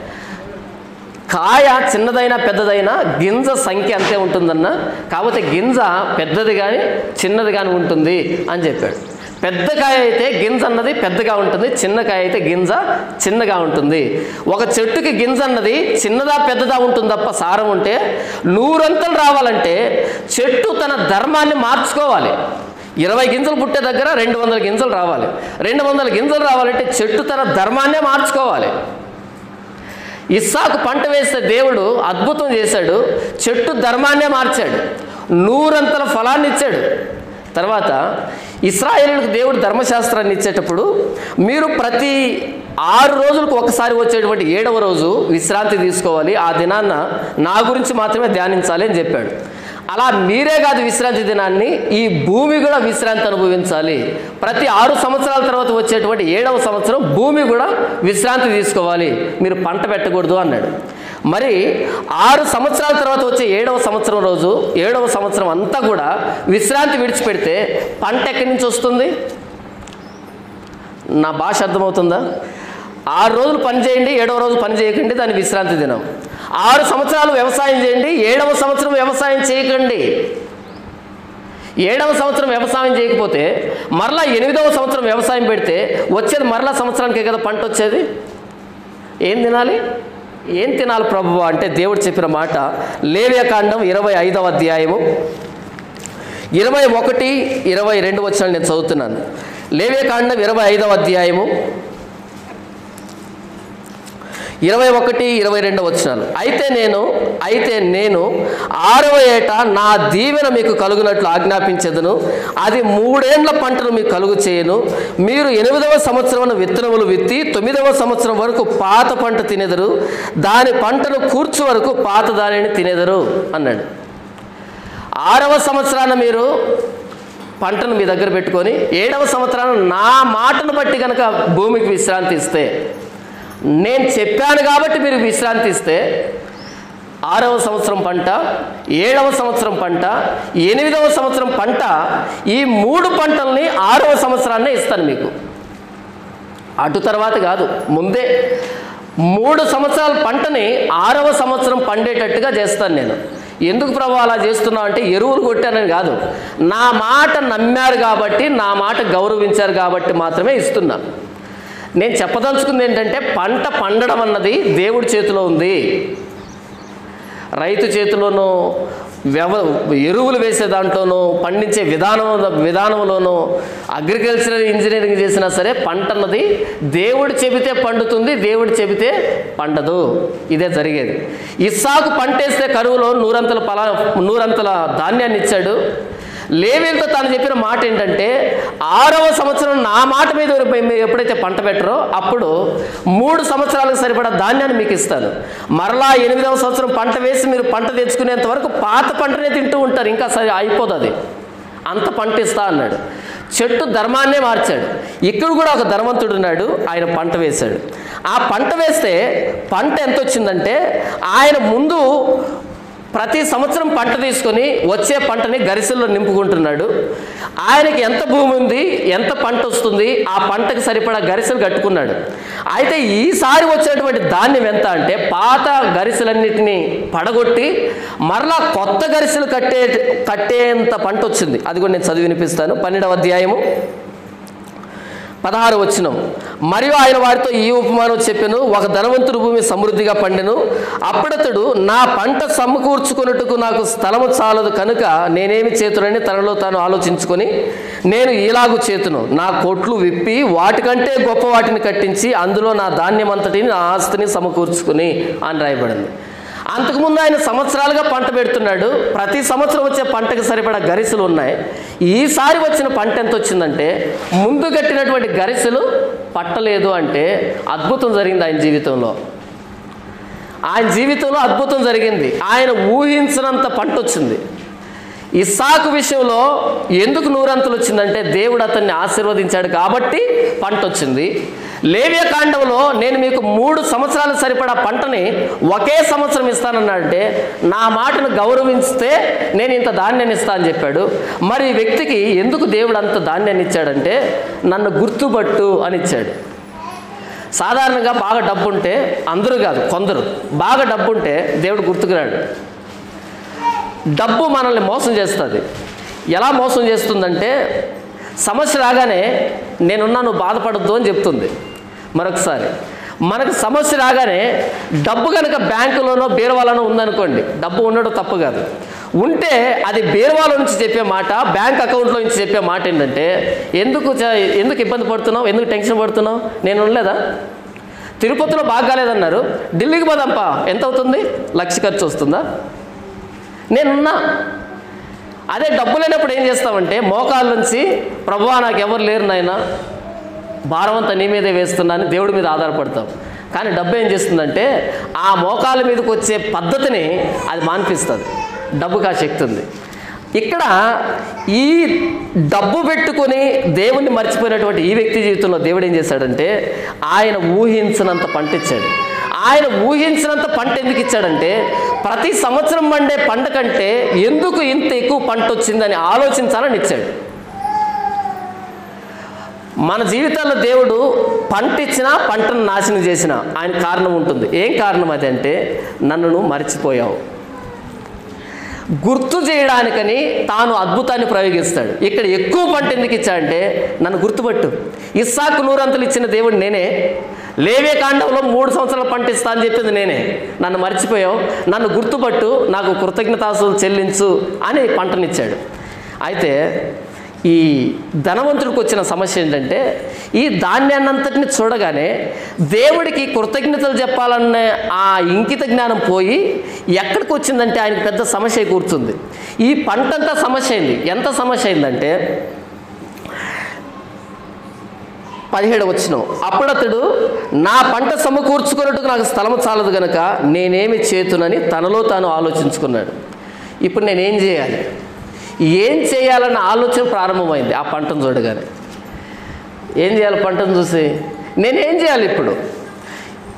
A: కాయ చిన్నదైనా పెద్దదైనా గింజ సంఖ్య అంతే ఉంటుందన్న, కాకపోతే గింజ పెద్దది కానీ చిన్నది కానీ ఉంటుంది అని చెప్పాడు. పెద్ద కాయ అయితే గింజ అన్నది పెద్దగా ఉంటుంది, చిన్న కాయ అయితే గింజ చిన్నగా ఉంటుంది. ఒక చెట్టుకి గింజ అన్నది చిన్నదా పెద్దదా ఉంటుంది తప్ప సారం ఉంటే నూరంతలు రావాలంటే చెట్టు తన ధర్మాన్ని మార్చుకోవాలి. ఇరవై గింజలు పుట్టే దగ్గర రెండు వందల గింజలు రావాలి. రెండు వందల గింజలు రావాలంటే చెట్టు తన ధర్మాన్నే మార్చుకోవాలి. ఇస్సాకు పంట వేస్తే దేవుడు అద్భుతం చేశాడు. చెట్టు ధర్మాన్నే మార్చాడు, నూరంతల ఫలాన్ని ఇచ్చాడు. తర్వాత ఇశ్రాయేలులకు దేవుడు ధర్మశాస్త్రాన్ని ఇచ్చేటప్పుడు మీరు ప్రతి ఆరు రోజులకు ఒకసారి వచ్చేటువంటి ఏడవ రోజు విశ్రాంతి తీసుకోవాలి, ఆ దినాన్న నా గురించి మాత్రమే ధ్యానించాలి అని చెప్పాడు. అలా మీరే కాదు విశ్రాంతి దినాన్ని, ఈ భూమి కూడా విశ్రాంతి అనుభవించాలి. ప్రతి ఆరు సంవత్సరాల తర్వాత వచ్చేటువంటి ఏడవ సంవత్సరం భూమి కూడా విశ్రాంతి తీసుకోవాలి, మీరు పంట పెట్టకూడదు అన్నాడు. మరి ఆరు సంవత్సరాల తర్వాత వచ్చే ఏడవ సంవత్సరం రోజు ఏడవ సంవత్సరం అంతా కూడా విశ్రాంతి విడిచిపెడితే పంట ఎక్కడి నుంచి వస్తుంది? నా భాష అర్థమవుతుందా? ఆరు రోజులు పని చేయండి, ఏడవ రోజు పని చేయకండి, దాని విశ్రాంతి దినం. ఆరు సంవత్సరాలు వ్యవసాయం చేయండి, ఏడవ సంవత్సరం వ్యవసాయం చేయకండి. ఏడవ సంవత్సరం వ్యవసాయం చేయకపోతే మరలా ఎనిమిదవ సంవత్సరం వ్యవసాయం పెడితే వచ్చేది మరలా సంవత్సరానికే కదా పంట వచ్చేది. ఏం తినాలి? ఏం తినాలి ప్రభువా అంటే దేవుడు చెప్పిన మాట లేవియాకాండం ఇరవై ఐదవ అధ్యాయము ఇరవై ఒకటి ఇరవై రెండు వచనాలు నేను చదువుతున్నాను. లేవియాకాండం ఇరవై ఐదవ అధ్యాయము ఇరవై ఒకటి ఇరవై రెండు వచనాలు. అయితే నేను అయితే నేను ఆరవ ఏట నా దీవెన మీకు కలుగునట్లు ఆజ్ఞాపించెదను, అది మూడేండ్ల పంటను మీకు కలుగు చేయను. మీరు ఎనిమిదవ సంవత్సరం విత్తనములు విత్తి తొమ్మిదవ సంవత్సరం వరకు పాత పంట తినెదరు, దాని పంటను కూర్చు వరకు పాత దానిని తినెదరు అన్నాడు. ఆరవ సంవత్సరాన మీరు పంటను మీ దగ్గర పెట్టుకొని ఏడవ సంవత్సరాన నా మాటను బట్టి కనుక భూమికి విశ్రాంతి ఇస్తే నేను చెప్పాను కాబట్టి మీరు విశ్రాంతి ఇస్తే ఆరవ సంవత్సరం పంట, ఏడవ సంవత్సరం పంట, ఎనిమిదవ సంవత్సరం పంట, ఈ మూడు పంటల్ని ఆరవ సంవత్సరాన్నే ఇస్తాను మీకు. అటు తర్వాత కాదు, ముందే మూడు సంవత్సరాల పంటని ఆరవ సంవత్సరం పండేటట్టుగా చేస్తాను నేను. ఎందుకు ప్రభు అలా చేస్తున్నావు అంటే ఎరువులు కొట్టానని కాదు, నా మాట నమ్మారు కాబట్టి, నా మాట గౌరవించారు కాబట్టి మాత్రమే ఇస్తున్నా. నేను చెప్పదలుచుకుంది ఏంటంటే పంట పండడం అన్నది దేవుడి చేతిలో ఉంది. రైతు చేతిలోనూ వ్యవ ఎరువులు వేసే దాంట్లోనూ పండించే విధానం విధానంలోనూ అగ్రికల్చరల్ ఇంజనీరింగ్ చేసినా సరే పంట అన్నది దేవుడు చెబితే పండుతుంది, దేవుడు చెబితే పండదు. ఇదే జరిగేది. ఇస్సాకు పంటేస్తే కరువులో నూరంతల పలా నూరంతల ధాన్యాన్ని ఇచ్చాడు. లేవీయులతో తాను చెప్పిన మాట ఏంటంటే ఆరవ సంవత్సరం నా మాట మీద మీరు ఎప్పుడైతే పంట పెట్టరో అప్పుడు మూడు సంవత్సరాలకు సరిపడా ధాన్యాన్ని మీకు ఇస్తాను. మరలా ఎనిమిదవ సంవత్సరం పంట వేసి మీరు పంట తెచ్చుకునేంత వరకు పాత పంటనే తింటూ ఉంటారు, ఇంకా సరి అయిపోతుంది, అంత పంట ఇస్తా అన్నాడు. చెట్టు ధర్మాన్నే మార్చాడు. ఇక్కడ కూడా ఒక ధర్మంతుడు ఉన్నాడు, ఆయన పంట వేశాడు. ఆ పంట వేస్తే పంట ఎంత వచ్చిందంటే ఆయన ముందు ప్రతి సంవత్సరం పంట తీసుకొని వచ్చే పంటని గరిసెల్లో నింపుకుంటున్నాడు. ఆయనకి ఎంత భూమి ఉంది, ఎంత పంట వస్తుంది, ఆ పంటకు సరిపడా గరిసెలు కట్టుకున్నాడు. అయితే ఈసారి వచ్చేటువంటి ధాన్యం ఎంత అంటే పాత గరిసెలన్నిటినీ పడగొట్టి మరలా కొత్త గరిసెలు కట్టే కట్టేంత పంట వచ్చింది. అది కూడా నేను చదివి వినిపిస్తాను. పన్నెండవ అధ్యాయము పదహారు వచనం. మరియు ఆయన వారితో ఈ ఉపమానం చెప్పెను, ఒక ధనవంతుడు భూమి సమృద్ధిగా పండెను. అప్పుడతడు నా పంట సమకూర్చుకొనుటకు నాకు స్థలము చాలదు కనుక నేనేమి చేతునని తనలో తాను ఆలోచించుకొని నేను ఇలాగు చేతును, నా కొట్లు విప్పి వాటికంటే గొప్ప వాటిని కట్టించి అందులో నా ధాన్యం అంతటిని నా ఆస్తిని సమకూర్చుకుని అని రాయబడింది. అంతకుముందు ఆయన సంవత్సరాలుగా పంట పెడుతున్నాడు. ప్రతి సంవత్సరం వచ్చే పంటకు సరిపడా గరిసెలు ఉన్నాయి. ఈసారి వచ్చిన పంట ఎంత వచ్చిందంటే ముందు కట్టినటువంటి గరిసెలు పట్టలేదు. అంటే అద్భుతం జరిగింది ఆయన జీవితంలో. ఆయన జీవితంలో అద్భుతం జరిగింది. ఆయన ఊహించినంత పంట వచ్చింది. ఇస్సాకు విషయంలో ఎందుకు నూరంతలు వచ్చిందంటే దేవుడు అతన్ని ఆశీర్వదించాడు కాబట్టి పంట వచ్చింది. లేవియ కాండంలో నేను మీకు మూడు సంవత్సరాలు సరిపడా పంటని ఒకే సంవత్సరం ఇస్తానన్నాడంటే నా మాటను గౌరవిస్తే నేను ఇంత ధాన్యాన్ని ఇస్తా అని చెప్పాడు. మరి ఈ వ్యక్తికి ఎందుకు దేవుడు అంత ధాన్యాన్ని ఇచ్చాడంటే నన్ను గుర్తుపట్టు అని ఇచ్చాడు. సాధారణంగా బాగా డబ్బు ఉంటే, అందరూ కాదు కొందరు, బాగా డబ్బు ఉంటే దేవుడు గుర్తుకురాడు. డబ్బు మనల్ని మోసం చేస్తుంది. ఎలా మోసం చేస్తుందంటే సమస్య రాగానే నేనున్నా నువ్వు బాధపడద్దు అని చెప్తుంది. మరొకసారి మనకు సమస్య రాగానే డబ్బు కనుక బ్యాంకులోనో బీరువాలోనో ఉందనుకోండి, డబ్బు ఉండడం తప్పు కాదు, ఉంటే అది బీరువాలో నుంచి చెప్పే మాట, బ్యాంక్ అకౌంట్లో నుంచి చెప్పే మాట ఏంటంటే ఎందుకు ఎందుకు ఇబ్బంది పడుతున్నావు, ఎందుకు టెన్షన్ పడుతున్నావు, నేను ఉండలేదా, తిరుపతిలో బాగా కాలేదన్నారు, ఢిల్లీకి పోదాంపా, ఎంత అవుతుంది, లక్ష ఖర్చు వస్తుందా, నేనున్నా. అదే డబ్బు లేనప్పుడు ఏం చేస్తామంటే మోకాళ్ళ నుంచి ప్రభువా నాకు ఎవరు లేరు నాయన, భారం అంతా నీ మీదే వేస్తున్నాను దేవుడి మీద ఆధారపడతాం. కానీ డబ్బు ఏం చేస్తుందంటే ఆ మోకాళ్ళ మీదకి వచ్చే పద్ధతిని అది మాన్పిస్తుంది. డబ్బుకి ఆ శక్తి ఉంది. ఇక్కడ ఈ డబ్బు పెట్టుకొని దేవుణ్ణి మర్చిపోయినటువంటి ఈ వ్యక్తి జీవితంలో దేవుడు ఏం చేశాడంటే ఆయన ఊహించినంత పంట ఇచ్చాడు. ఆయన ఊహించినంత పంట ఎందుకు ఇచ్చాడంటే ప్రతి సంవత్సరం పండే పంట కంటే ఎందుకు ఇంత ఎక్కువ పంట వచ్చిందని ఆలోచించాలని ఇచ్చాడు. మన జీవితాల్లో దేవుడు పంట ఇచ్చినా పంటను నాశనం చేసినా ఆయన కారణం ఉంటుంది. ఏం కారణం అది అంటే నన్ను నువ్వు మర్చిపోయావు, గుర్తు చేయడానికని తాను అద్భుతాన్ని ప్రయోగిస్తాడు. ఇక్కడ ఎక్కువ పంట ఎందుకు ఇచ్చాడంటే నన్ను గుర్తుపట్టు. ఇస్సాకు నూరంతలు ఇచ్చిన దేవుడు నేనే, లేవే కాండంలో మూడు సంవత్సరాల పంట ఇస్తా అని చెప్పింది నేనే, నన్ను మర్చిపోయావు, నన్ను గుర్తుపట్టు, నాకు కృతజ్ఞతాస్తుతులు చెల్లించు అని పంటనిచ్చాడు. అయితే ఈ ధనవంతుడికి వచ్చిన సమస్య ఏంటంటే ఈ ధాన్యాన్నంతటిని చూడగానే దేవుడికి కృతజ్ఞతలు చెప్పాలనే ఆ ఇంకిత జ్ఞానం పోయి ఎక్కడికి వచ్చిందంటే ఆయనకు పెద్ద సమస్య కూర్చుంది. ఈ పంటంతా సమస్య అయింది. ఎంత సమస్య అయిందంటే పదిహేడు వచనం, అప్పుడతడు నా పంట సమకూర్చుకున్నట్టుకు నాకు స్థలము చాలదు గనక నేనేమి చేతునని తనలో తాను ఆలోచించుకున్నాడు. ఇప్పుడు నేనేం చేయాలి, ఏం చేయాలన్న ఆలోచన ప్రారంభమైంది. ఆ పంటను చూడగానే ఏం చేయాలి, పంటను చూసి నేనేం చేయాలి, ఇప్పుడు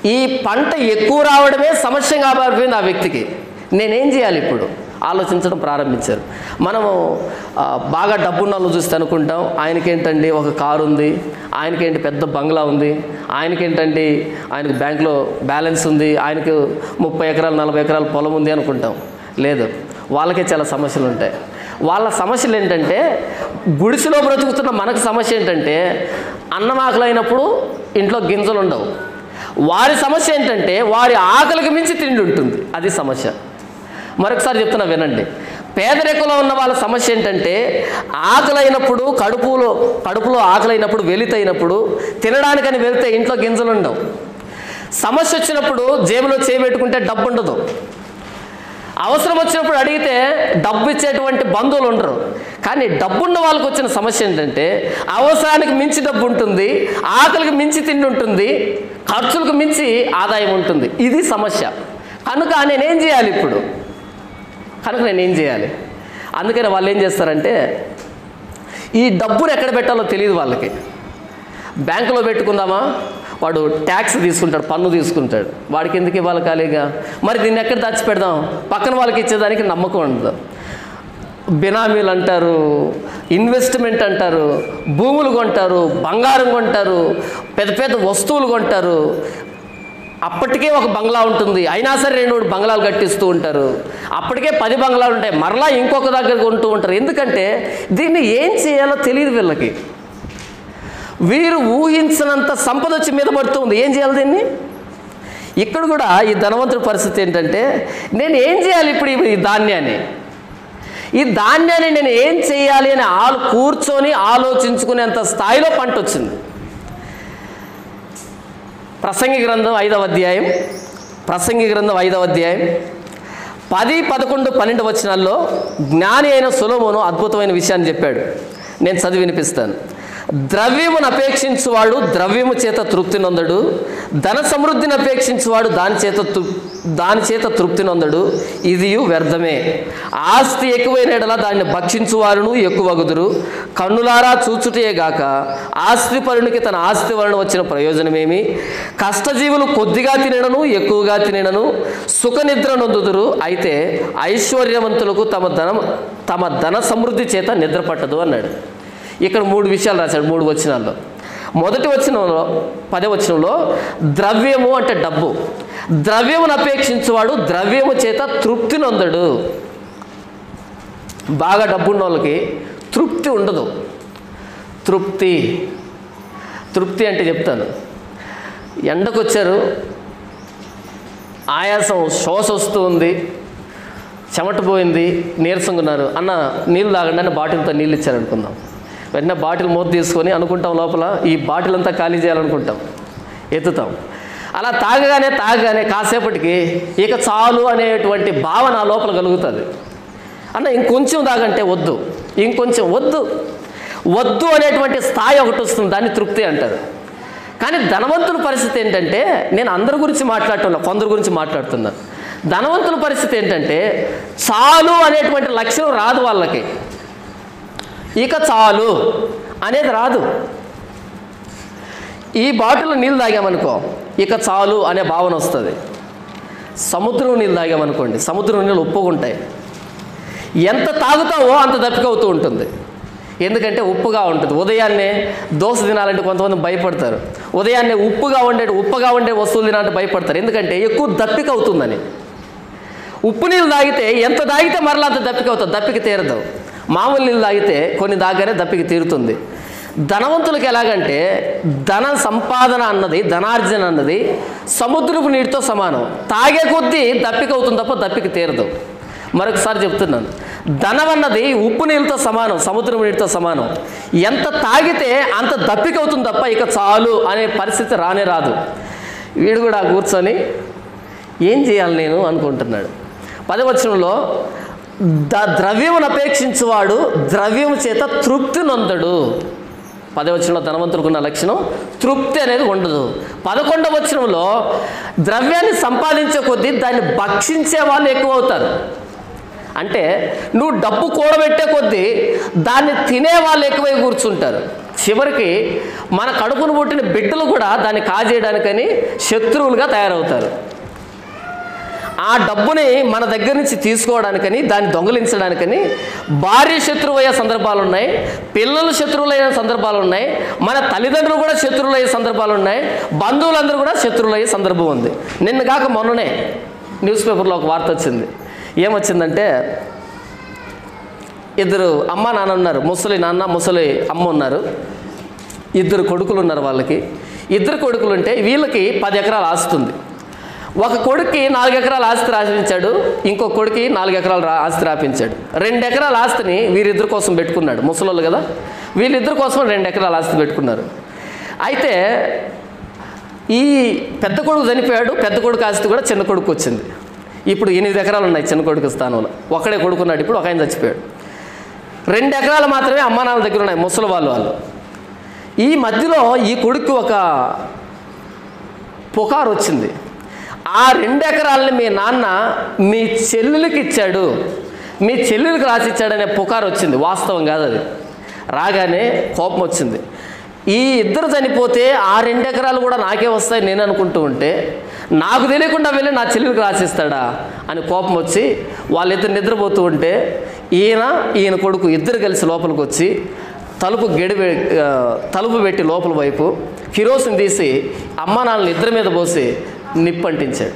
A: ఈ పంట ఎక్కువ రావడమే సమస్యగా మారిపోయింది ఆ వ్యక్తికి. నేనేం చేయాలి ఇప్పుడు ఆలోచించడం ప్రారంభించారు. మనము బాగా డబ్బున్న వాళ్ళు చూస్తే అనుకుంటాం, ఆయనకేంటండి ఒక కారు ఉంది, ఆయనకేంటి పెద్ద బంగ్లా ఉంది, ఆయనకేంటండి ఆయనకు బ్యాంకులో బ్యాలెన్స్ ఉంది, ఆయనకు ముప్పై ఎకరాలు నలభై ఎకరాల పొలం ఉంది అనుకుంటాం. లేదు, వాళ్ళకే చాలా సమస్యలు ఉంటాయి. వాళ్ళ సమస్యలు ఏంటంటే, గుడిసెలో బ్రతుకుతున్న మనకు సమస్య ఏంటంటే అన్నం ఆకలి అయినప్పుడు ఇంట్లో గింజలు ఉండవు. వారి సమస్య ఏంటంటే వారి ఆకలికి మించి తిండి ఉంటుంది, అది సమస్య. మరొకసారి చెప్తున్నా వినండి. పేదరికంలో ఉన్న వాళ్ళ సమస్య ఏంటంటే ఆకలి అయినప్పుడు, కడుపులో కడుపులో ఆకలి అయినప్పుడు, వెలితైనప్పుడు తినడానికని వెళ్తే ఇంట్లో గింజలు ఉండవు. సమస్య వచ్చినప్పుడు జేబులో చేయబెట్టుకుంటే డబ్బు ఉండదు. అవసరం వచ్చినప్పుడు అడిగితే డబ్బు ఇచ్చేటువంటి బంధువులు ఉండరు. కానీ డబ్బున్న వాళ్ళకి వచ్చిన సమస్య ఏంటంటే అవసరానికి మించి డబ్బు ఉంటుంది, ఆకలికి మించి తిండి ఉంటుంది, ఖర్చులకు మించి ఆదాయం ఉంటుంది. ఇది సమస్య. కనుక నేనేం చేయాలి ఇప్పుడు కనుక నేనేం చేయాలి అందుకని వాళ్ళు ఏం చేస్తారంటే, ఈ డబ్బును ఎక్కడ పెట్టాలో తెలియదు వాళ్ళకి. బ్యాంకులో పెట్టుకుందామా, వాడు ట్యాక్స్ తీసుకుంటాడు, పన్ను తీసుకుంటాడు, వాడికి ఎందుకు ఇవ్వాలి ఖాళీగా, మరి దీన్ని ఎక్కడ దాచి పెడదాం, పక్కన వాళ్ళకి ఇచ్చేదానికి నమ్మకం ఉండదు. బినామీలు అంటారు, ఇన్వెస్ట్మెంట్ అంటారు, భూములు కొంటారు, బంగారం కొంటారు, పెద్ద పెద్ద వస్తువులు కొంటారు. అప్పటికే ఒక బంగ్లా ఉంటుంది, అయినా సరే రెండు మూడు బంగ్లాలు కట్టిస్తూ ఉంటారు. అప్పటికే పది బంగ్లాలు ఉంటాయి, మరలా ఇంకొక దగ్గర కొంటూ ఉంటారు. ఎందుకంటే దీన్ని ఏం చేయాలో తెలియదు వీళ్ళకి. వీరు ఊహించినంత సంపద వచ్చి మీద పడుతుంది. ఏం చేయాలి దీన్ని? ఇక్కడ కూడా ఈ ధనవంతుడి పరిస్థితి ఏంటంటే, నేను ఏం చేయాలి ఇప్పుడు ఈ ధాన్యాన్ని ఈ ధాన్యాన్ని నేను ఏం చేయాలి అని ఆలు కూర్చొని ఆలోచించుకునేంత స్థాయిలో పంట వచ్చింది. ప్రసంగి గ్రంథం ఐదవ అధ్యాయం ప్రసంగి గ్రంథం ఐదవ అధ్యాయం పది పదకొండు పన్నెండు వచనాల్లో జ్ఞాని అయిన సొలొమోను అద్భుతమైన విషయాన్ని చెప్పాడు. నేను చదివి వినిపిస్తాను. ద్రవ్యమును అపేక్షించువాడు ద్రవ్యము చేత తృప్తి నొందడు, ధన సమృద్ధిని అపేక్షించువాడు దాని చేత దాని చేత తృప్తి నొందడు, ఇది వ్యర్థమే. ఆస్తి ఎక్కువైన ఎడల దాన్ని భక్షించువారును ఎక్కువగుదురు. కన్నులారా చూచుటే గాక ఆస్తి పరునికి తన ఆస్తి వలన వచ్చిన ప్రయోజనమేమి? కష్టజీవులు కొద్దిగా తినను ఎక్కువగా తినను సుఖ నిద్ర నొందుదురు, అయితే ఐశ్వర్యవంతులకు తమ ధనం తమ ధన సమృద్ధి చేత నిద్ర పట్టదు అన్నాడు. ఇక్కడ మూడు విషయాలు రాశాడు మూడు వచనాల్లో. మొదటి వచనంలో పదే వచనంలో ద్రవ్యము అంటే డబ్బు, ద్రవ్యమును అపేక్షించువాడు ద్రవ్యము చేత తృప్తి నొందడు. బాగా డబ్బున్న వాళ్ళకి తృప్తి ఉండదు. తృప్తి తృప్తి అంటే చెప్తాను. ఎండకు వచ్చారు, ఆయాసం శ్వాస వస్తూ ఉంది, చెమట పోయింది, నీరసంగా ఉన్నారు, అన్న నీళ్ళు తాగండి అని బాటిల్తో నీళ్ళు ఇచ్చారనుకుందాం. వెంటనే బాటిల్ మూత తీసుకొని అనుకుంటాం, లోపల ఈ బాటిల్ అంతా ఖాళీ చేయాలనుకుంటాం, ఎత్తుతాం. అలా తాగగానే తాగగానే కాసేపటికి ఇక చాలు అనేటువంటి భావన లోపల కలుగుతుంది. అన్న ఇంకొంచెం తాగంటే వద్దు, ఇంకొంచెం వద్దు వద్దు అనేటువంటి స్థాయి ఒకటి వస్తుంది, దాన్ని తృప్తి అంటారు. కానీ ధనవంతుల పరిస్థితి ఏంటంటే, నేను అందరి గురించి మాట్లాడుతున్నా, కొందరి గురించి మాట్లాడుతున్నా. ధనవంతుల పరిస్థితి ఏంటంటే చాలు అనేటువంటి లక్ష్యం రాదు వాళ్ళకి. ఇక చాలు అనేది రాదు. ఈ బాటిల్లో నీళ్ళు తాగామనుకో ఇక చాలు అనే భావన వస్తుంది. సముద్రం నీళ్ళు తాగామనుకోండి, సముద్రం నీళ్ళు ఉప్పుకుంటాయి. ఎంత తాగుతావో అంత దప్పికవుతూ ఉంటుంది. ఎందుకంటే ఉప్పుగా ఉంటుంది. ఉదయాన్నే దోశ తినాలంటే కొంతమంది భయపడతారు. ఉదయాన్నే ఉప్పుగా ఉండే ఉప్పుగా ఉండే వస్తువులు తినాలంటే భయపడతారు. ఎందుకంటే ఎక్కువ దప్పిక అవుతుందని. ఉప్పు నీళ్ళు తాగితే ఎంత తాగితే మరలా అంత దప్పిక అవుతుంది, దప్పిక తీరదు. మామూలు నీళ్ళు తాగితే కొన్ని దాగానే దప్పిక తీరుతుంది. ధనవంతులకి ఎలాగంటే ధన సంపాదన అన్నది, ధనార్జన అన్నది సముద్రపు నీటితో సమానం. తాగే కొద్దీ దప్పిక అవుతుంది తప్ప దప్పిక తీరదు. మరొకసారి చెప్తున్నాను, ధనం అన్నది ఉప్పు నీళ్ళతో సమానం, సముద్రం నీటితో సమానం. ఎంత తాగితే అంత దప్పిక అవుతుంది తప్ప ఇక చాలు అనే పరిస్థితి రానే రాదు. వీడు కూడా కూర్చొని ఏం చేయాలి నేను అనుకుంటున్నాడు. పదవచనంలో ద ద్రవ్యమును అపేక్షించువాడు ద్రవ్యము చేత తృప్తి నొందడు. పదవచనంలో ధనవంతుడుకున్న లక్షణం తృప్తి అనేది ఉండదు. పదకొండవ వచనంలో ద్రవ్యాన్ని సంపాదించే కొద్దీ దాన్ని భక్షించే వాళ్ళు ఎక్కువ అవుతారు. అంటే నువ్వు డబ్బు కూడబెట్టే కొద్దీ దాన్ని తినే వాళ్ళు ఎక్కువై కూర్చుంటారు. చివరికి మన కడుపును పుట్టిన బిడ్డలు కూడా దాన్ని కాజేయడానికని శత్రువులుగా తయారవుతారు. ఆ డబ్బుని మన దగ్గర నుంచి తీసుకోవడానికని, దాన్ని దొంగలించడానికని భార్య శత్రువయ్యే సందర్భాలు ఉన్నాయి, పిల్లలు శత్రువులయ్యే సందర్భాలు ఉన్నాయి, మన తల్లిదండ్రులు కూడా శత్రువులయ్యే సందర్భాలు ఉన్నాయి, బంధువులందరూ కూడా శత్రువులయ్యే సందర్భం ఉంది. నిన్న కాక మొన్ననే న్యూస్ పేపర్లో ఒక వార్త వచ్చింది. ఏమొచ్చిందంటే, ఇద్దరు అమ్మ నాన్న ఉన్నారు, ముసలి నాన్న ముసలి అమ్మ ఉన్నారు, ఇద్దరు కొడుకులు ఉన్నారు. వాళ్ళకి ఇద్దరు కొడుకులు ఉంటే వీళ్ళకి పది ఎకరాలు ఆస్తుంది. ఒక కొడుక్కి నాలుగు ఎకరాల ఆస్తి రాపించాడు, ఇంకో కొడుకు నాలుగు ఎకరాల ఆస్తి రాపించాడు. రెండు ఎకరాల ఆస్తిని వీరిద్దరి కోసం పెట్టుకున్నాడు, ముసలోళ్ళు కదా, వీళ్ళిద్దరి కోసం రెండు ఎకరాల ఆస్తి పెట్టుకున్నారు. అయితే ఈ పెద్ద కొడుకు చనిపోయాడు, పెద్ద కొడుకు ఆస్తి కూడా చిన్న కొడుకు వచ్చింది. ఇప్పుడు ఎనిమిది ఎకరాలు ఉన్నాయి చిన్న కొడుకు స్థానంలో. ఒకడే కొడుకున్నాడు, ఇప్పుడు ఒక ఆయన చచ్చిపోయాడు. రెండు ఎకరాలు మాత్రమే అమ్మా నాన్న దగ్గర ఉన్నాయి, ముసలి వాళ్ళు వాళ్ళు. ఈ మధ్యలో ఈ కొడుకు ఒక పుకారు వచ్చింది, ఆ రెండు ఎకరాలని మీ నాన్న మీ చెల్లెలకి ఇచ్చాడు, మీ చెల్లెలకి రాసిచ్చాడనే పుకారు వచ్చింది. వాస్తవం కాదు అది. రాగానే కోపం వచ్చింది. ఈ ఇద్దరు చనిపోతే ఆ రెండు ఎకరాలు కూడా నాకే వస్తాయి నేను అనుకుంటూ ఉంటే, నాకు తెలియకుండా వెళ్ళి నా చెల్లెలకి రాసిస్తాడా అని కోపం వచ్చి వాళ్ళిద్దరు నిద్రపోతూ ఉంటే ఈయన ఈయన కొడుకు ఇద్దరు కలిసి లోపలికి వచ్చి తలుపు గడి తలుపు పెట్టి లోపల వైపు కిరోసిన్ తీసి అమ్మ నాన్నలు ఇద్దరి మీద పోసి నిప్పంటించాడు.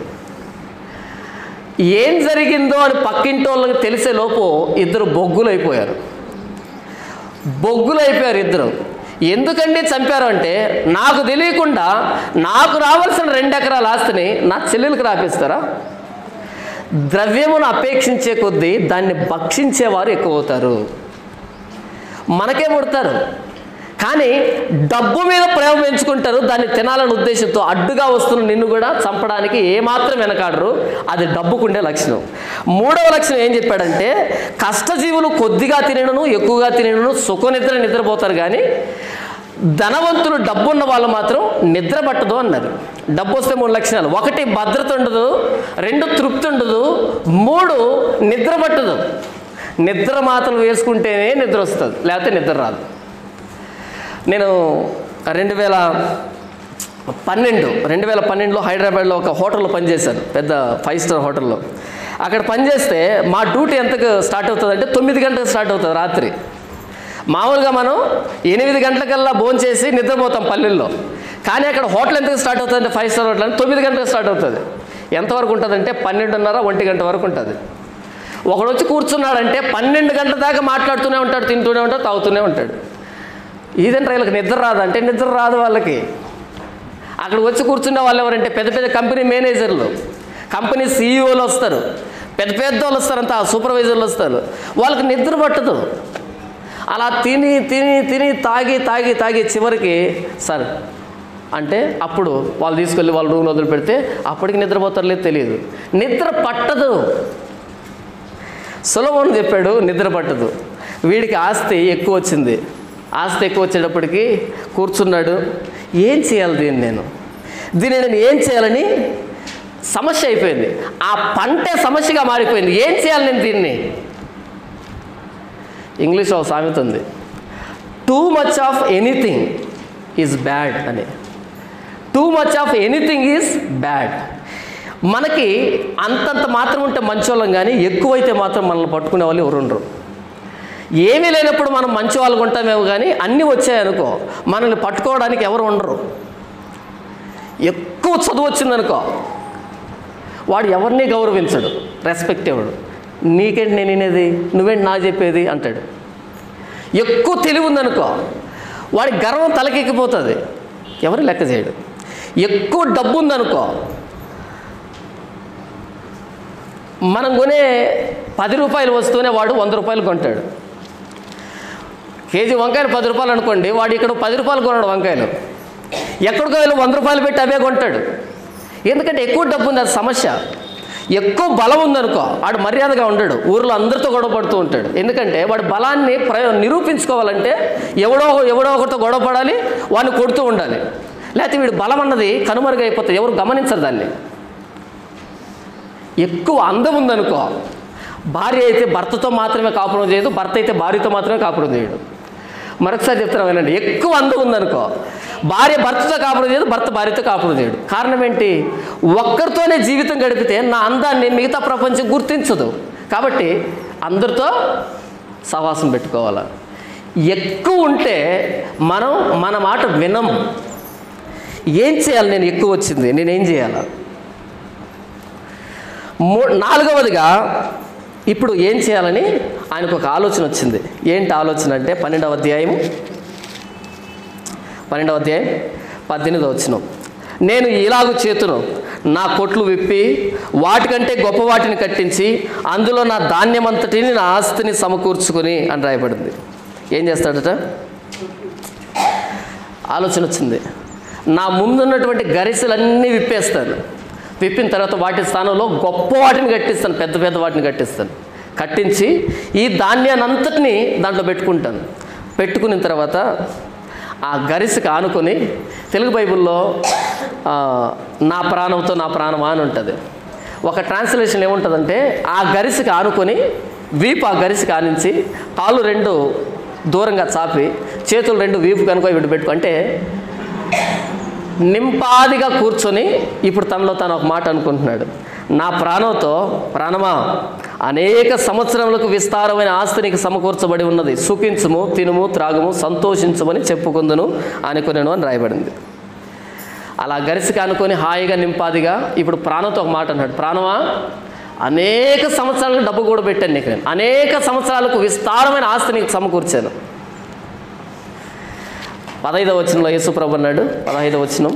A: ఏం జరిగిందో అని పక్కింటి వాళ్ళకి తెలిసే లోపు ఇద్దరు బొగ్గులైపోయారు. బొగ్గులైపోయారు ఇద్దరు. ఎందుకండి చంపారు అంటే, నాకు తెలియకుండా నాకు రావాల్సిన రెండు ఎకరాల ఆస్తిని నా చెల్లెలకు రాపిస్తారా? ద్రవ్యమును అపేక్షించే కొద్దీ దాన్ని భక్షించేవారు ఎక్కువ అవుతారు. మనకే పుడతారు కానీ డబ్బు మీద ప్రేమ పెంచుకుంటారు, దాన్ని తినాలని ఉద్దేశంతో అడ్డుగా వస్తున్న నిన్ను కూడా చంపడానికి ఏమాత్రం వెనకాడరు. అది డబ్బుకుండే లక్షణం. మూడవ లక్షణం ఏం చెప్పాడంటే, కష్టజీవులు కొద్దిగా తినను ఎక్కువగా తినను సుఖనిద్ర నిద్రపోతారు, కానీ ధనవంతులు డబ్బున్న వాళ్ళు మాత్రం నిద్ర పట్టదు అన్నారు. డబ్బు వస్తే మూడు లక్షణాలు: ఒకటి భద్రత ఉండదు, రెండు తృప్తి ఉండదు, మూడు నిద్ర పట్టదు. నిద్ర మాత్రలు వేసుకుంటేనే నిద్ర వస్తుంది, లేకపోతే నిద్ర రాదు. నేను రెండు వేల పన్నెండు రెండు వేల పన్నెండులో హైదరాబాద్లో ఒక హోటల్లో పనిచేశాను, పెద్ద ఫైవ్ స్టార్ హోటల్లో. అక్కడ పనిచేస్తే మా డ్యూటీ ఎంతకు స్టార్ట్ అవుతుంది అంటే తొమ్మిది గంటలకు స్టార్ట్ అవుతుంది రాత్రి. మామూలుగా మనం ఎనిమిది గంటలకల్లా భోజనం చేసి నిద్రపోతాం పల్లెల్లో, కానీ అక్కడ హోటల్ ఎంతకు స్టార్ట్ అవుతుంది అంటే ఫైవ్ స్టార్ హోటల్ అంటే తొమ్మిది గంటలకు స్టార్ట్ అవుతుంది. ఎంతవరకు ఉంటుందంటే పన్నెండున్నర ఒంటి గంట వరకు ఉంటుంది. ఒకడు వచ్చి కూర్చున్నాడంటే పన్నెండు గంటల దాకా మాట్లాడుతూనే ఉంటాడు, తింటూనే ఉంటాడు, తాగుతూనే ఉంటాడు. ఇదంటే వీళ్ళకి నిద్ర రాదు అంటే నిద్ర రాదు వాళ్ళకి. అక్కడ వచ్చి కూర్చున్న వాళ్ళు ఎవరంటే పెద్ద పెద్ద కంపెనీ మేనేజర్లు, కంపెనీ సీఈఓలు వస్తారు, పెద్ద పెద్ద వాళ్ళు వస్తారు, అంతా సూపర్వైజర్లు వస్తారు. వాళ్ళకి నిద్ర పట్టదు. అలా తిని తిని తిని తాగి తాగి తాగి చివరికి సార్ అంటే అప్పుడు వాళ్ళు తీసుకెళ్ళి వాళ్ళ రూమ్లో వదిలి పెడితే అప్పటికి నిద్రపోతారు లేదు తెలియదు. నిద్ర పట్టదు. సులభం చెప్పాడు, నిద్ర పట్టదు. వీడికి ఆస్తి ఎక్కువ వచ్చింది. ఆస్తి ఎక్కువ వచ్చేటప్పటికి కూర్చున్నాడు, ఏం చేయాలి దీన్ని నేను దీన్ని నేను ఏం చేయాలని సమస్య అయిపోయింది. ఆ పంటే సమస్యగా మారిపోయింది. ఏం చేయాలి నేను దీన్ని? ఇంగ్లీష్లో ఒక సామెత ఉంది, too much of anything is bad అని. Too much of anything is bad. మనకి అంతంత మాత్రం ఉంటే మంచోళ్ళం, కానీ ఎక్కువైతే మాత్రం మనల్ని పట్టుకునే వాళ్ళు ఎవరు ఉండరు. ఏమీ లేనప్పుడు మనం మంచి వాళ్ళకు ఉంటామేమో, కానీ అన్నీ వచ్చాయనుకో మనల్ని పట్టుకోవడానికి ఎవరు ఉండరు. ఎక్కువ చదువు వచ్చిందనుకో వాడు ఎవరిని గౌరవించడు, రెస్పెక్ట్ ఇవ్వడు. నీకేంటి నేను వినేది, నువ్వేంటి నా చెప్పేది అంటాడు. ఎక్కువ తెలివి ఉందనుకో వాడి గర్వం తలకెక్కిపోతుంది, ఎవరు లెక్క చేయడు. ఎక్కువ డబ్బు ఉందనుకో మనం కొనే పది రూపాయలు వస్తూనే వాడు వంద రూపాయలు కొంటాడు. కేజీ వంకాయలు పది రూపాయలు అనుకోండి, వాడు ఇక్కడ పది రూపాయలు కొన్నాడు వంకాయలు, ఎక్కడికో వెళ్ళి వంద రూపాయలు పెట్టి అవే కొంటాడు. ఎందుకంటే ఎక్కువ డబ్బు ఉంది, అది సమస్య. ఎక్కువ బలం ఉందనుకో వాడు మర్యాదగా ఉండడు, ఊరిలో అందరితో గొడవ పడుతూ ఉంటాడు. ఎందుకంటే వాడి బలాన్ని ప్రయో నిరూపించుకోవాలంటే ఎవడో ఎవడో ఒకరితో గొడవ పడాలి, వాడిని కొడుతూ ఉండాలి. లేకపోతే వీడు బలం అన్నది కనుమరుగైపోతుంది, ఎవరు గమనించరు దాన్ని. ఎక్కువ అందం ఉందనుకో భార్య అయితే భర్తతో మాత్రమే కాపురం చేయదు, భర్త అయితే భార్యతో మాత్రమే కాపురం చేయడు. మరొకసారి చెప్తున్నా వినండి, ఎక్కువ అందం ఉందనుకో, భార్య భర్తతో కాపురం చేయదు, భర్త భార్యతో కాపురం చేయడు. కారణం ఏంటి? ఒక్కరితోనే జీవితం గడిపితే నా అందాన్ని మిగతా ప్రపంచం గుర్తించదు. కాబట్టి అందరితో సహవాసం పెట్టుకోవాలి. ఎక్కువ ఉంటే మనం మన మాట వినం. ఏం చేయాలి? నేను ఎక్కువ వచ్చింది, నేనేం చేయాలి? మూ నాలుగవదిగా ఇప్పుడు ఏం చేయాలని ఆయనకు ఒక ఆలోచన వచ్చింది. ఏంటి ఆలోచన అంటే పన్నెండవ అధ్యాయము పన్నెండవ అధ్యాయం పద్దెనిమిదవ వచనం, నేను ఇలాగూ చేతును, నా కొట్లు విప్పి వాటికంటే గొప్ప వాటిని కట్టించి అందులో నా ధాన్యమంతటిని నా ఆస్తిని సమకూర్చుకొని అని రాయబడింది. ఏం చేస్తాడట? ఆలోచన వచ్చింది, నా ముందున్నటువంటి గరిసెలన్నీ విప్పేస్తాను, విప్పిన తర్వాత వాటి స్థానంలో గొప్ప వాటిని కట్టిస్తాను, పెద్ద పెద్ద వాటిని కట్టిస్తాను, కట్టించి ఈ ధాన్యాన్ని అంతటినీ దాంట్లో పెట్టుకుంటాను. పెట్టుకున్న తర్వాత ఆ గరిసెకి ఆనుకొని, తెలుగు బైబిల్లో నా ప్రాణంతో నా ప్రాణమా అని ఉంటుంది. ఒక ట్రాన్స్లేషన్ ఏముంటుందంటే, ఆ గరిసెకి ఆనుకొని వీపు ఆ గరిసెకి ఆనించి కాళ్ళు రెండు దూరంగా చాపి చేతులు రెండు వీపు కనుక వీటి పెట్టుకో అంటే నింపాదిగా కూర్చొని ఇప్పుడు తనలో తను ఒక మాట అనుకుంటున్నాడు, నా ప్రాణంతో ప్రాణమా, అనేక సంవత్సరములకు విస్తారమైన ఆస్తి నీకు సమకూర్చబడి ఉన్నది, సుఖించుము, తినుము, త్రాగుము, సంతోషించమని చెప్పుకుందును అనుకునేను అని రాయబడింది. అలా గరిసికి అనుకొని హాయిగా నింపాదిగా ఇప్పుడు ప్రాణంతో ఒక మాట అన్నాడు, ప్రాణమా, అనేక సంవత్సరాలకు డబ్బు కూడా పెట్టాను నీకు, నేను అనేక సంవత్సరాలకు విస్తారమైన ఆస్తి నీకు సమకూర్చాను. పదహైదవ వచనంలో యేసు ప్రభు అన్నాడు, పదహైదవ వచనం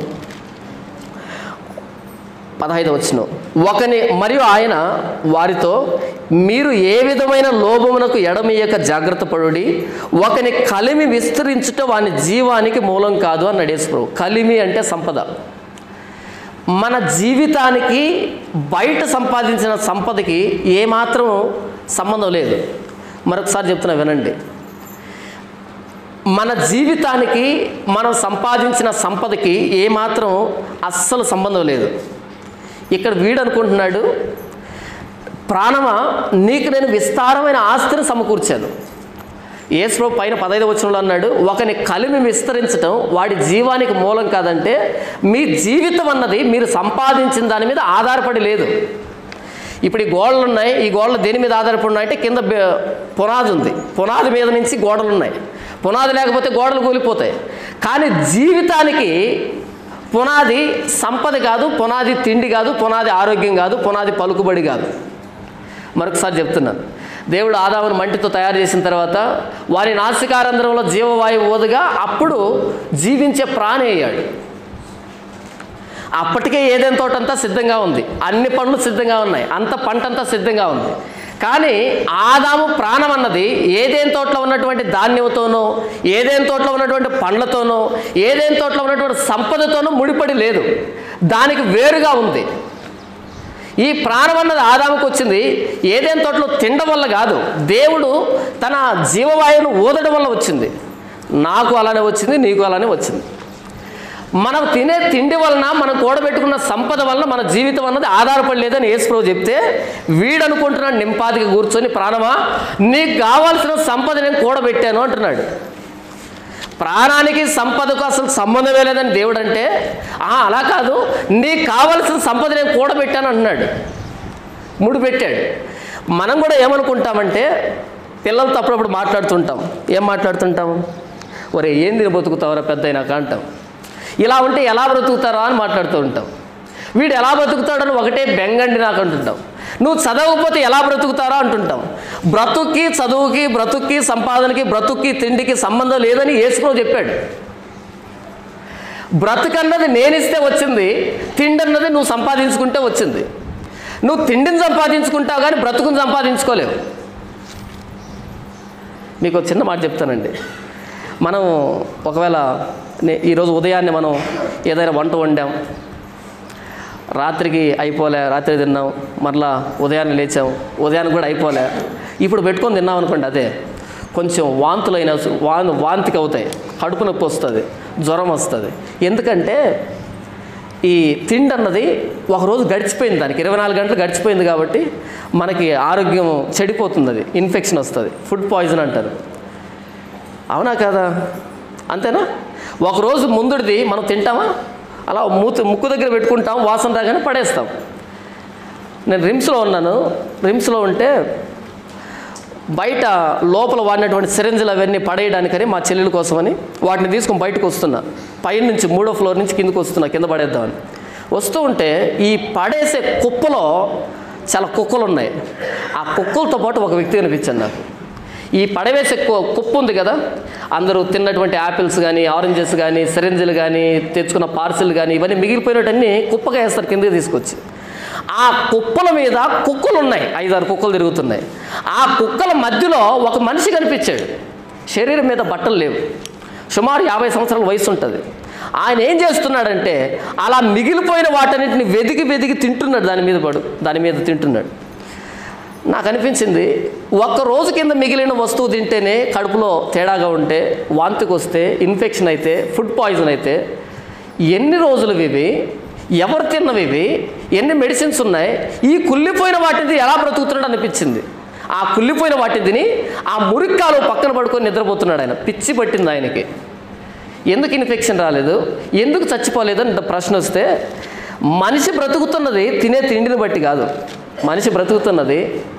A: పదహైదవ వచనం ఒకని మరియు ఆయన వారితో, మీరు ఏ విధమైన లోభమునకు ఎడమీయక జాగ్రత్త పడుడి, ఒకని కలిమి విస్తరించుట వాని జీవానికి మూలం కాదు అన్నాడు యేసు ప్రభు. కలిమి అంటే సంపద. మన జీవితానికి బయట సంపాదించిన సంపదకి ఏమాత్రం సంబంధం లేదు. మరొకసారి చెప్తున్నా వినండి, మన జీవితానికి మనం సంపాదించిన సంపదకి ఏమాత్రం అస్సలు సంబంధం లేదు. ఇక్కడ వీడు అనుకుంటున్నాడు, ప్రాణమా, నీకు నేను విస్తారమైన ఆస్తిని సమకూర్చాను. యేసు పైన పదహైదవ వచనంలో అన్నాడు, ఒకని కలిమి విస్తరించడం వాడి జీవానికి మూలం కాదంటే, మీ జీవితం అన్నది మీరు సంపాదించిన దాని మీద ఆధారపడి లేదు. ఇప్పుడు ఈ గోడలు ఉన్నాయి, ఈ గోడలు దేని మీద ఆధారపడి ఉన్నాయంటే కింద పునాది ఉంది, పునాది మీద నుంచి గోడలు ఉన్నాయి. పునాది లేకపోతే గోడలు కూలిపోతాయి. కానీ జీవితానికి పునాది సంపద కాదు, పునాది తిండి కాదు, పునాది ఆరోగ్యం కాదు, పునాది పలుకుబడి కాదు. మరొకసారి చెప్తున్నాను, దేవుడు ఆదామును మంటితో తయారు చేసిన తర్వాత వారి నాసికారంధ్రంలో జీవవాయువు ఓదుగా అప్పుడు జీవించే ప్రాణి అయ్యాడు. అప్పటికే ఏదైనా తోటంతా సిద్ధంగా ఉంది, అన్ని పండ్లు సిద్ధంగా ఉన్నాయి, అంత పంటంతా సిద్ధంగా ఉంది. కానీ ఆదాము ప్రాణం అన్నది ఏదైనా తోటలో ఉన్నటువంటి ధాన్యంతోనో, ఏదైనా తోటలో ఉన్నటువంటి పండ్లతోనో, ఏదైనా తోటలో ఉన్నటువంటి సంపదతోనో ముడిపడి లేదు, దానికి వేరుగా ఉంది. ఈ ప్రాణం అన్నది ఆదాముకు వచ్చింది ఏదైనా తోటలో తినడం వల్ల కాదు, దేవుడు తన జీవవాయువును ఊదడం వల్ల వచ్చింది. నాకు అలానే వచ్చింది, నీకు అలానే వచ్చింది. మనం తినే తిండి వలన, మనం కూడబెట్టుకున్న సంపద వలన మన జీవితం అన్నది ఆధారపడలేదని యేసు ప్రభు చెప్తే, వీడు అనుకుంటున్నాడు నింపాదిగా కూర్చొని, ప్రాణమా, నీకు కావాల్సిన సంపద నేను కూడబెట్టాను అంటున్నాడు. ప్రాణానికి సంపదకు అసలు సంబంధమే లేదని దేవుడు అంటే, అలా కాదు, నీకు కావలసిన సంపద నేను కూడబెట్టాను అంటున్నాడు, ముడి పెట్టాడు. మనం కూడా ఏమనుకుంటామంటే, పిల్లలతో అప్పుడప్పుడు మాట్లాడుతుంటాం. ఏం మాట్లాడుతుంటాం? ఒరే ఏంది బతుకుతావరా పెద్ద అయినాక అంటాం. ఇలా ఉంటే ఎలా బ్రతుకుతారా అని మాట్లాడుతూ ఉంటాం. వీడు ఎలా బ్రతుకుతాడని ఒకటే బెంగండి నాకు అంటుంటాం. నువ్వు చదవకపోతే ఎలా బ్రతుకుతారా అంటుంటాం. బ్రతుక్కి చదువుకి, బ్రతుక్కి సంపాదనకి, బ్రతుక్కి తిండికి సంబంధం లేదని యేసు ప్రభు చెప్పాడు. బ్రతుకన్నది నేనిస్తే వచ్చింది, తిండి అన్నది నువ్వు సంపాదించుకుంటే వచ్చింది. నువ్వు తిండిని సంపాదించుకుంటావు కానీ బ్రతుకుని సంపాదించుకోలేవు. మీకు ఒక చిన్న మాట చెప్తానండి. మనం ఒకవేళ ఈరోజు ఉదయాన్నే మనం ఏదైనా వంట వండాం, రాత్రికి అయిపోలే, రాత్రి తిన్నాం, మరలా ఉదయాన్నే లేచాం, ఉదయాన్ని కూడా అయిపోలే, ఇప్పుడు పెట్టుకొని తిన్నాం అనుకోండి, అదే కొంచెం వాంతులైన వా వాంతికి అవుతాయి, కడుపు నొప్పి వస్తుంది, జ్వరం వస్తుంది. ఎందుకంటే ఈ తిండి అన్నది ఒకరోజు గడిచిపోయింది, దానికి ఇరవై నాలుగు గంటలు గడిచిపోయింది కాబట్టి మనకి ఆరోగ్యం చెడిపోతుంది, అది ఇన్ఫెక్షన్ వస్తుంది, ఫుడ్ పాయిజన్ అంటారు. అవునా కాదా? అంతేనా? ఒకరోజు ముందుడిది మనం తింటామా? అలా మూత ముక్కు దగ్గర పెట్టుకుంటాం, వాసన రాగానే పడేస్తాం. నేను రిమ్స్లో ఉన్నాను. రిమ్స్లో ఉంటే బయట లోపల వాడినటువంటి సిరంజులు అవన్నీ పడేయడానికని మా చెల్లెల కోసమని వాటిని తీసుకొని బయటకు వస్తున్నా. పైన నుంచి మూడో ఫ్లోర్ నుంచి కిందకు వస్తున్నా, కింద పడేద్దామని వస్తూ ఉంటే ఈ పడేసే కుప్పలో చాలా కుక్కలు ఉన్నాయి. ఆ కుక్కలతో పాటు ఒక వ్యక్తి కనిపించాను నాకు. ఈ పడవేసే కుప్ప ఉంది కదా, అందరూ తిన్నటువంటి యాపిల్స్ కానీ, ఆరెంజెస్ కానీ, సిరంజీలు కానీ, తెచ్చుకున్న పార్సిల్ కానీ ఇవన్నీ మిగిలిపోయినవన్నీ కుప్పగా వేస్తారు కిందకి తీసుకొచ్చి. ఆ కుప్పల మీద కుక్కలు ఉన్నాయి, ఐదారు కుక్కలు తిరుగుతున్నాయి. ఆ కుక్కల మధ్యలో ఒక మనిషి కనిపించాడు. శరీరం మీద బట్టలు లేవు, సుమారు యాభై సంవత్సరాల వయసు ఉంటుంది. ఆయన ఏం చేస్తున్నాడంటే అలా మిగిలిపోయిన వాటన్నిటిని వెదికి వెదికి తింటున్నాడు. దాని మీద పడు దాని మీద తింటున్నాడు. నాకు అనిపించింది, ఒక్క రోజు కింద మిగిలిన వస్తువు తింటేనే కడుపులో తేడాగా ఉంటే, వాంతికి వస్తే, ఇన్ఫెక్షన్ అయితే, ఫుడ్ పాయిజన్ అయితే, ఎన్ని రోజులు ఇవి, ఎవరు తిన్నవి ఇవి, ఎన్ని మెడిసిన్స్ ఉన్నాయి, ఈ కుళ్ళిపోయిన వాటిని ఎలా బ్రతుకుతున్నాడు అనిపించింది. ఆ కుళ్ళిపోయిన వాటిని తిని ఆ మురిక్కాలు పక్కన పడుకొని నిద్రపోతున్నాడు ఆయన. పిచ్చి పట్టింది ఆయనకి. ఎందుకు ఇన్ఫెక్షన్ రాలేదు, ఎందుకు చచ్చిపోలేదు అని ప్రశ్న వస్తే, మనిషి బ్రతుకుతున్నది తినే తిండిని బట్టి కాదు. మనిషి బ్రతుకుతున్నది,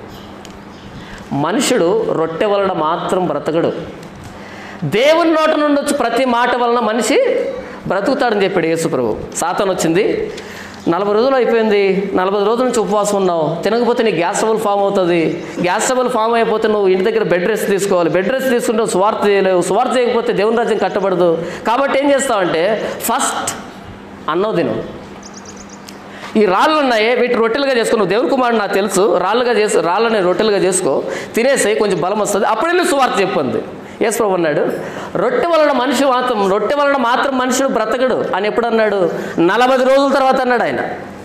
A: మనుషుడు రొట్టె వలన మాత్రం బ్రతకడు, దేవుని నోట నుండి వచ్చి ప్రతి మాట వలన మనిషి బ్రతుకుతాడని చెప్పాడు యేసు ప్రభు. సాతాను వచ్చింది, నలభై రోజులు అయిపోయింది, నలభై రోజుల నుంచి ఉపవాసం ఉన్నావు, తినకపోతే నీ గ్యాస్ ట్రబుల్ ఫామ్ అవుతుంది, గ్యాస్ ట్రబుల్ ఫామ్ అయిపోతే నువ్వు ఇంటి దగ్గర బెడ్ రెస్ట్ తీసుకోవాలి, బెడ్ రెస్ట్ తీసుకుంటే సువార్త చేయలేవు, సువార్త చేయకపోతే దేవుని రాజ్యం కట్టబడదు. కాబట్టి ఏం చేస్తావంటే ఫస్ట్ అన్నం తిను, ఈ రాళ్ళు ఉన్నాయే వీటి రొట్టెలుగా చేసుకో, నువ్వు దేవుని కుమారుడు నాకు తెలుసు, రాళ్ళుగా చేసి రాళ్ళని రొట్టెలుగా చేసుకో, తినేసి కొంచెం బలం వస్తుంది, అప్పుడు వెళ్ళి సువార్త చెప్పింది. యేసు ప్రభు అన్నాడు, రొట్టె వలన మనిషి మాత్రం రొట్టె వలన మాత్రం మనుషుడు బ్రతకడు అని ఎప్పుడు అన్నాడు? నలభై రోజుల తర్వాత అన్నాడు ఆయన.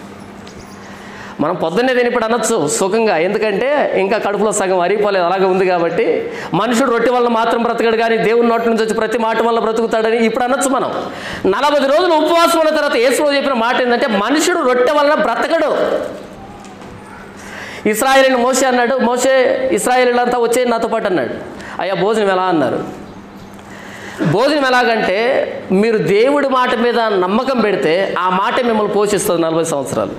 A: మనం పొద్దున్నే తిని ఇప్పుడు అనొచ్చు సుఖంగా, ఎందుకంటే ఇంకా కడుపులో సగం అరిగిపోలేదు, అలాగే ఉంది కాబట్టి. మనుషుడు రొట్టె వల్ల మాత్రం బ్రతకడు కానీ దేవుని నోటి నుంచి వచ్చి ప్రతి మాట వల్ల బ్రతుకుతాడని ఇప్పుడు అనొచ్చు మనం. నలభై రోజులు ఉపవాసం ఉన్న తర్వాత యేసు ప్రభు చెప్పిన మాట ఏంటంటే, మనుషుడు రొట్టె వలన బ్రతకడు. ఇశ్రాయేలీయులను మోసే అన్నాడు, మోసే ఇశ్రాయేలీయులంతా వచ్చేది నాతో పాటు అన్నాడు. అయ్యా భోజనం ఎలా అన్నారు? భోజనం ఎలాగంటే, మీరు దేవుడి మాట మీద నమ్మకం పెడితే ఆ మాట మిమ్మల్ని పోషిస్తుంది నలభై సంవత్సరాలు.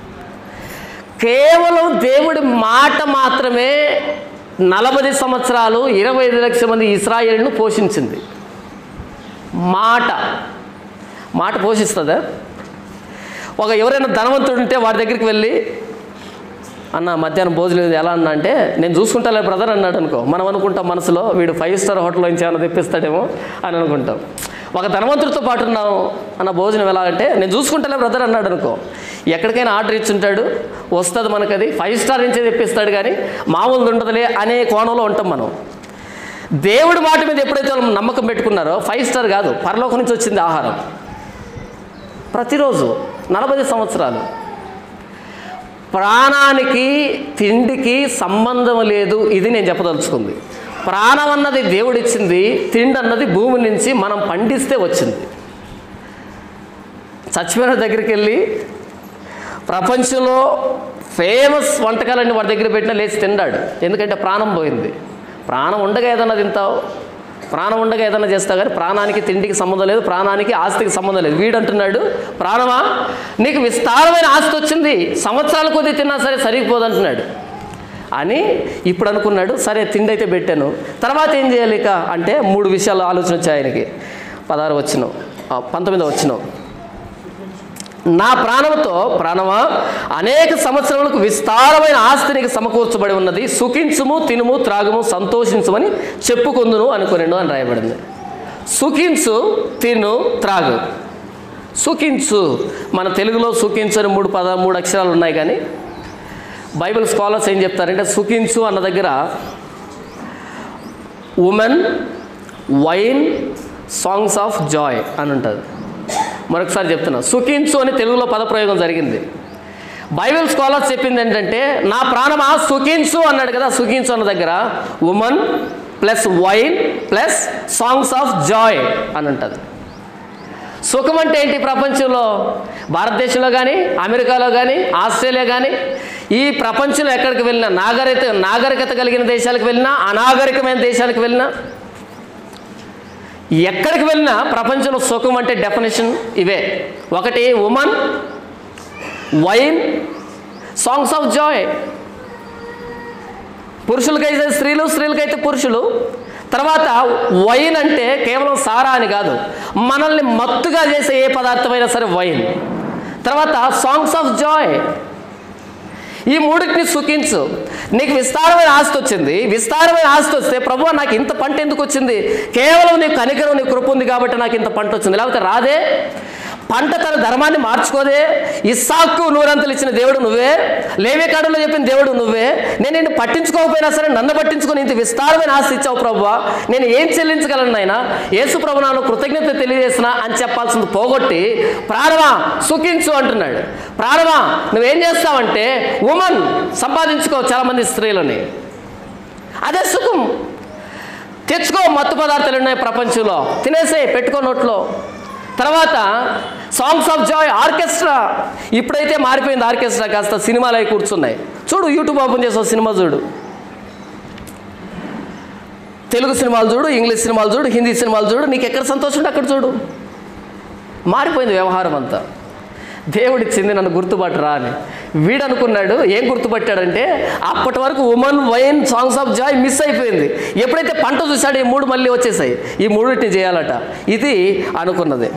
A: కేవలం దేవుడి మాట మాత్రమే నలభై సంవత్సరాలు ఇరవై ఐదు లక్షల మంది ఇశ్రాయేలును పోషించింది. మాట మాట పోషిస్తుందా? ఒక ఎవరైనా ధనవంతుడు ఉంటే వాడి దగ్గరికి వెళ్ళి, అన్న మధ్యాహ్నం భోజనం ఎలా అన్నా అంటే, నేను చూసుకుంటాలే బ్రదర్ అన్నాడు అనుకో, మనం అనుకుంటాం మనసులో వీడు ఫైవ్ స్టార్ హోటల్లో నుంచి ఏమైనా తెప్పిస్తాడేమో అని అనుకుంటాం. ఒక ధనవంతుడితో పాటు ఉన్నాం అన్న భోజనం ఎలా అంటే, నేను చూసుకుంటాలే బ్రదర్ అన్నాడు అనుకో, ఎక్కడికైనా ఆర్డర్ ఇచ్చుంటాడు, వస్తుంది మనకు, అది ఫైవ్ స్టార్ నుంచే తెప్పిస్తాడు కానీ మామూలు ఉండదులే అనే కోణంలో ఉంటాం మనం. దేవుడి మాట మీద ఎప్పుడైతే వాళ్ళు నమ్మకం పెట్టుకున్నారో, ఫైవ్ స్టార్ కాదు, పరలోకం నుంచి వచ్చింది ఆహారం ప్రతిరోజు నలభై సంవత్సరాలు. ప్రాణానికి తిండికి సంబంధం లేదు, ఇది నేను చెప్పదలుచుకుంది. ప్రాణం అన్నది దేవుడిచ్చింది, తిండి అన్నది భూమి నుంచి మనం పండిస్తే వచ్చింది. చచ్చిపోయిన దగ్గరికి వెళ్ళి ప్రపంచంలో ఫేమస్ వంటకాలన్నీ వాడి దగ్గర పెట్టినా లేచి తిన్నాడు, ఎందుకంటే ప్రాణం పోయింది. ప్రాణం ఉండగా ఏదన్నా తింటావు, ప్రాణం ఉండగా ఏదన్నా చేస్తావు, కానీ ప్రాణానికి తిండికి సంబంధం లేదు, ప్రాణానికి ఆస్తికి సంబంధం లేదు. వీడు అంటున్నాడు, ప్రాణమా నీకు విస్తారమైన ఆస్తి వచ్చింది, సంవత్సరాల కొద్దీ తిన్నా సరే సరిగిపోదు అంటున్నాడు అని ఇప్పుడు అనుకున్నాడు. సరే తిండి అయితే పెట్టాను, తర్వాత ఏం చేయాలి ఇక అంటే మూడు విషయాలు ఆలోచన వచ్చాయి ఆయనకి. పదహారు వచ్చినావు పంతొమ్మిదో వచ్చినావు నా ప్రాణంతో ప్రాణమా అనేక సంవత్సరములకు విస్తారమైన ఆస్తి నీకు సమకూర్చబడి ఉన్నది, సుఖించుము, తినుము, త్రాగుము, సంతోషించుమని చెప్పుకొందును అనుకునేను అని రాయబడింది. సుఖించు, తిను, త్రాగు. సుఖించు, మన తెలుగులో సుఖించు అని మూడు పద మూడు అక్షరాలు ఉన్నాయి, కానీ బైబిల్ స్కాలర్స్ ఏం చెప్తారంటే, సుఖించు అన్న దగ్గర women, wine, songs of joy అని ఉంటుంది. మరొకసారి చెప్తున్నా, సుఖించు అని తెలుగులో పదప్రయోగం జరిగింది. బైబిల్ స్కాలర్స్ చెప్పింది ఏంటంటే, నా ప్రాణమా సుఖించు అన్నాడు కదా, సుఖించు అన్న దగ్గర women plus wine plus songs of joy అని ఉంటుంది. సుఖం అంటే ఏంటి? ప్రపంచంలో భారతదేశంలో కానీ, అమెరికాలో కానీ, ఆస్ట్రేలియా కానీ, ఈ ప్రపంచంలో ఎక్కడికి వెళ్ళినా, నాగరికత నాగరికత కలిగిన దేశాలకు వెళ్ళినా, అనాగరికమైన దేశాలకు వెళ్ళినా, ఎక్కడికి వెళ్ళినా ప్రపంచంలో సుఖం అంటే డెఫినేషన్ ఇవే. ఒకటి women, wine, songs of joy. పురుషులకైతే స్త్రీలు, స్త్రీలకైతే పురుషులు. తర్వాత వైన్ అంటే కేవలం సారా అని కాదు, మనల్ని మత్తుగా చేసే ఏ పదార్థమైనా సరే వైన్. తర్వాత సాంగ్స్ ఆఫ్ జాయ్. ఈ మూడింటిని సుఖించు. నీకు విస్తారమైన ఆస్తి వచ్చింది, విస్తారమైన ఆస్తి వస్తే ప్రభువా నాకు ఇంత పంట ఎందుకు వచ్చింది? కేవలం నీ కనికరం, నీ కృప ఉంది కాబట్టి నాకు ఇంత పంట వచ్చింది. లేకపోతే రాదే. పంట తన ధర్మాన్ని మార్చుకోదే. ఇస్సాకు నూరంతలు ఇచ్చిన దేవుడు నువ్వే, లేవే కాడంలో చెప్పిన దేవుడు నువ్వే. నేను నిన్ను పట్టించుకోకపోయినా సరే నన్ను పట్టించుకొని ఇంత విస్తారమైన ఆస్తి ఇచ్చావు ప్రభువా, నేను ఏం చెల్లించగలను నాయనా? యేసు ప్రభు నాలో కృతజ్ఞత తెలియజేసిన అని చెప్పాల్సింది పోగొట్టి ప్రాణమా సుఖించు అంటున్నాడు. ప్రాణమా నువ్వేం చేస్తావంటే ఉమెన్ సంపాదించుకో చాలామంది స్త్రీలని, అదే సుఖం. తెచ్చుకో, మత్తు పదార్థాలు ఉన్నాయి ప్రపంచంలో, తినేసే, పెట్టుకో నోట్లో. తర్వాత సాంగ్స్ ఆఫ్ జాయ్, ఆర్కెస్ట్రా. ఇప్పుడైతే మారిపోయింది ఆర్కెస్ట్రా, కాస్త సినిమాలు అవి కూర్చున్నాయి. చూడు, యూట్యూబ్ ఓపెన్ చేసే సినిమా చూడు, తెలుగు సినిమాలు చూడు, ఇంగ్లీష్ సినిమాలు చూడు, హిందీ సినిమాలు చూడు, నీకు ఎక్కడ సంతోషం ఉంటే అక్కడ చూడు. మారిపోయింది వ్యవహారం అంతా. దేవుడిచ్చింది నన్ను గుర్తుపట్టరా అని వీడు అనుకున్నాడు. ఏం గుర్తుపట్టాడంటే అప్పటి వరకు women, wine, songs of joy miss అయిపోయింది. ఎప్పుడైతే పంట చూశాడు ఈ మూడు మళ్ళీ వచ్చేసాయి, ఈ మూడింటిని చేయాలట. ఇది అనుకున్నది.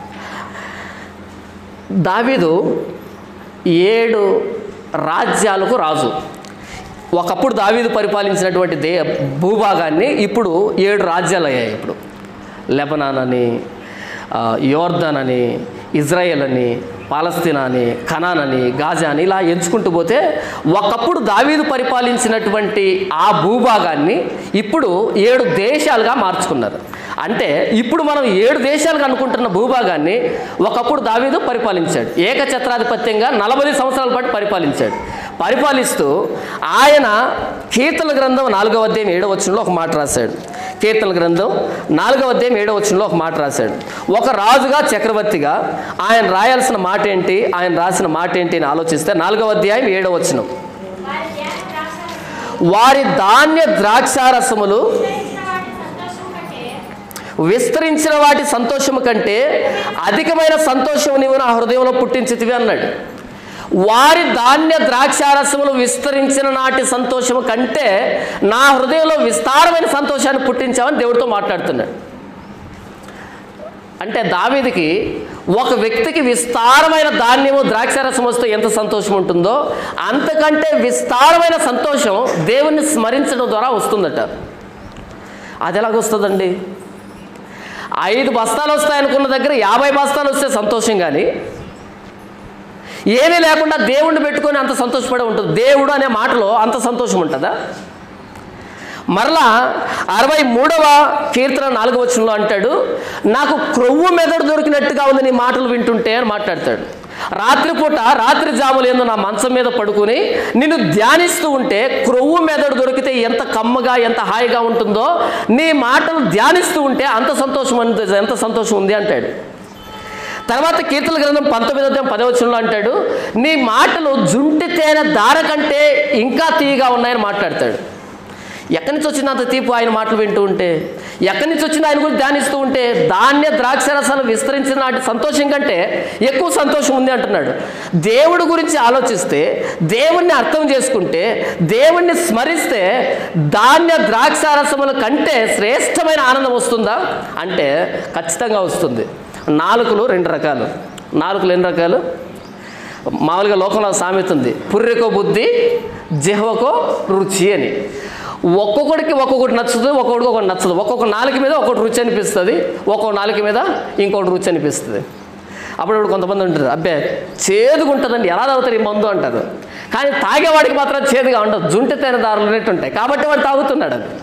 A: దావీదు ఏడు రాజ్యాలకు రాజు. ఒకప్పుడు దావీదు పరిపాలించినటువంటి దే భూభాగాన్ని ఇప్పుడు ఏడు రాజ్యాలు అయ్యాయి. ఇప్పుడు లెబనాన్ అని, యోర్దాన్ అని, ఇజ్రాయెల్ అని, పాలస్తీనా అని, కనాన్ అని, గాజా అని, ఇలా ఎంచుకుంటూ పోతే ఒకప్పుడు దావీదు పరిపాలించినటువంటి ఆ భూభాగాన్ని ఇప్పుడు ఏడు దేశాలుగా మార్చుకున్నారు. అంటే ఇప్పుడు మనం ఏడు దేశాలుగా అనుకుంటున్న భూభాగాన్ని ఒకప్పుడు దావీదు పరిపాలించాడు. ఏకఛత్రాధిపత్యంగా నలభై సంవత్సరాల పాటు పరిపాలించాడు. పరిపాలిస్తూ ఆయన కీర్తన గ్రంథం నాలుగవ అధ్యాయం ఏడవ వచనంలో ఒక మాట రాశాడు. కీర్తన గ్రంథం నాలుగవ అధ్యాయం ఏడవ వచనంలో ఒక మాట రాశాడు. ఒక రాజుగా, చక్రవర్తిగా ఆయన రాయాల్సిన మాట ఏంటి, ఆయన రాసిన మాట ఏంటి అని ఆలోచిస్తే నాలుగవ అధ్యాయం ఏడవ వచనం, వారి ధాన్య ద్రాక్షారసములు విస్తరించిన వాటి సంతోషము కంటే అధికమైన సంతోషం నీవు నా హృదయంలో పుట్టించితివి అన్నాడు. వారి ధాన్య ద్రాక్షారసములు విస్తరించిన నాటి సంతోషము కంటే నా హృదయంలో విస్తారమైన సంతోషాన్ని పుట్టించావని దేవుడితో మాట్లాడుతున్నాడు. అంటే దావీదుకి ఒక వ్యక్తికి విస్తారమైన ధాన్యము, ద్రాక్షారసం వస్తే ఎంత సంతోషం ఉంటుందో అంతకంటే విస్తారమైన సంతోషం దేవుణ్ణి స్మరించడం ద్వారా వస్తుందట. అది ఎలాగొస్తుందండి? ఐదు బస్తాలు వస్తాయనుకున్న దగ్గర యాభై బస్తాలు వస్తే సంతోషం, కానీ ఏమీ లేకుండా దేవుణ్ణి పెట్టుకొని అంత సంతోషపడే ఉంటుంది. దేవుడు అనే మాటలో అంత సంతోషం ఉంటుందా? మరలా అరవై మూడవ కీర్తన నాలుగవ వచనంలో అంటాడు, నాకు క్రొవ్వు మెదడు దొరికినట్టుగా ఉంది నీ మాటలు వింటుంటే అని మాట్లాడతాడు. రాత్రిపూట రాత్రి జాములు ఏందో నా మంచం మీద పడుకుని నిన్ను ధ్యానిస్తూ ఉంటే క్రొవ్వు మెదడు దొరికితే ఎంత కమ్మగా, ఎంత హాయిగా ఉంటుందో నీ మాటలు ధ్యానిస్తూ ఉంటే అంత సంతోషం, ఎంత సంతోషం ఉంది అంటాడు. తర్వాత కీర్తన గ్రంథం పంతొమ్మిది అధ్యాయం పదవ వచనంలో అంటాడు, నీ మాటలు జుంటి తేనె దార కంటే ఇంకా తీయగా ఉన్నాయని మాట్లాడతాడు. ఎక్కడి నుంచి వచ్చింది అంత తీపు ఆయన మాటలు వింటూ ఉంటే? ఎక్కడి నుంచి వచ్చింది ఆయన గురించి ధ్యానిస్తూ ఉంటే? ధాన్య ద్రాక్షరసాలు విస్తరించిన నాటి సంతోషం కంటే ఎక్కువ సంతోషం ఉంది అంటున్నాడు. దేవుడి గురించి ఆలోచిస్తే, దేవుణ్ణి అర్థం చేసుకుంటే, దేవుణ్ణి స్మరిస్తే ధాన్య ద్రాక్షారసముల కంటే శ్రేష్టమైన ఆనందం వస్తుందా అంటే ఖచ్చితంగా వస్తుంది. నాలుకలు రెండు రకాలు. నాలుకలు ఎన్ని రకాలు? మామూలుగా లోకంలో సామెత ఉంది, పుర్రెకో బుద్ధి, జిహ్వకో రుచి అని. ఒక్కొక్కడికి ఒక్కొక్కటి నచ్చుతుంది, ఒక్కొక్కడికి ఒకటి నచ్చదు. ఒక్కొక్క నాలుక మీద ఒక్కొక్కటి రుచి అనిపిస్తుంది, ఒక్కొక్క నాలుక మీద ఇంకొకటి రుచి అనిపిస్తుంది. అప్పుడు కొంతమంది ఉంటారు, అబ్బే చేదుగా ఉంటుందండి, ఎలా తాగుతారు ఈ మందు అంటారు. కానీ తాగేవాడికి మాత్రం చేదుగా ఉండదు, జుంటి తేనె దారులు ఉన్నట్టు ఉంటాయి. కాబట్టి వాడు తాగుతున్నాడు. అది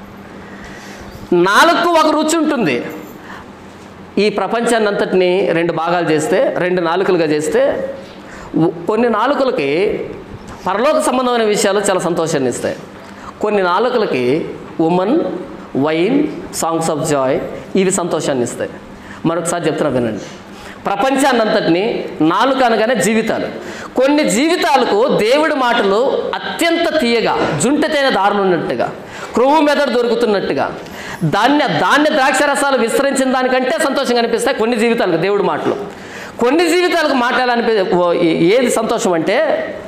A: నాలుగు ఒక రుచి ఉంటుంది. ఈ ప్రపంచాన్ని అంతటిని రెండు భాగాలు చేస్తే, రెండు నాలుకలుగా చేస్తే, కొన్ని నాలుకలకి పరలోక సంబంధమైన విషయాలు చాలా సంతోషాన్ని ఇస్తాయి. కొన్ని నాలుకలకి women, wine, songs of joy ఇవి సంతోషాన్ని ఇస్తాయి. మరొకసారి చెప్తున్నా వినండి. ప్రపంచాన్ని అంతటిని నాలుక అనగానే జీవితాలు. కొన్ని జీవితాలకు దేవుడి మాటలు అత్యంత తీయగా, జుంటి తేనె దారులున్నట్టుగా, క్రొవ్వు మెదడు దొరుకుతున్నట్టుగా, ధాన్య ధాన్య ద్రాక్షరసాలు విస్తరించిన దానికంటే సంతోషంగా అనిపిస్తాయి కొన్ని జీవితాలకు దేవుడి మాటలు. కొన్ని జీవితాలకు మాట్లాడాలనిపి ఏది సంతోషం అంటే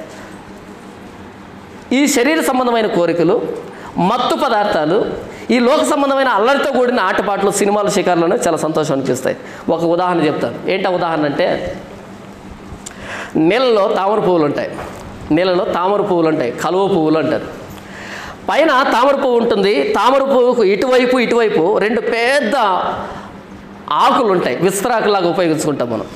A: ఈ శరీర సంబంధమైన కోరికలు, మత్తు పదార్థాలు, ఈ లోక సంబంధమైన అల్లరితో కూడిన ఆటపాటలు, సినిమాలు, షికార్లను చాలా సంతోషం అనిపిస్తాయి. ఒక ఉదాహరణ చెప్తాను. ఏంటా ఉదాహరణ అంటే, నీళ్ళలో తామర పువ్వులు ఉంటాయి. నీళ్ళలో తామర పువ్వులు ఉంటాయి, కలువ పువ్వులు అంటారు. పైన తామర పువ్వు ఉంటుంది. తామర పువ్వుకు ఇటువైపు ఇటువైపు రెండు పెద్ద ఆకులు ఉంటాయి, విస్తరాకులాగా ఉపయోగించుకుంటాం మనం.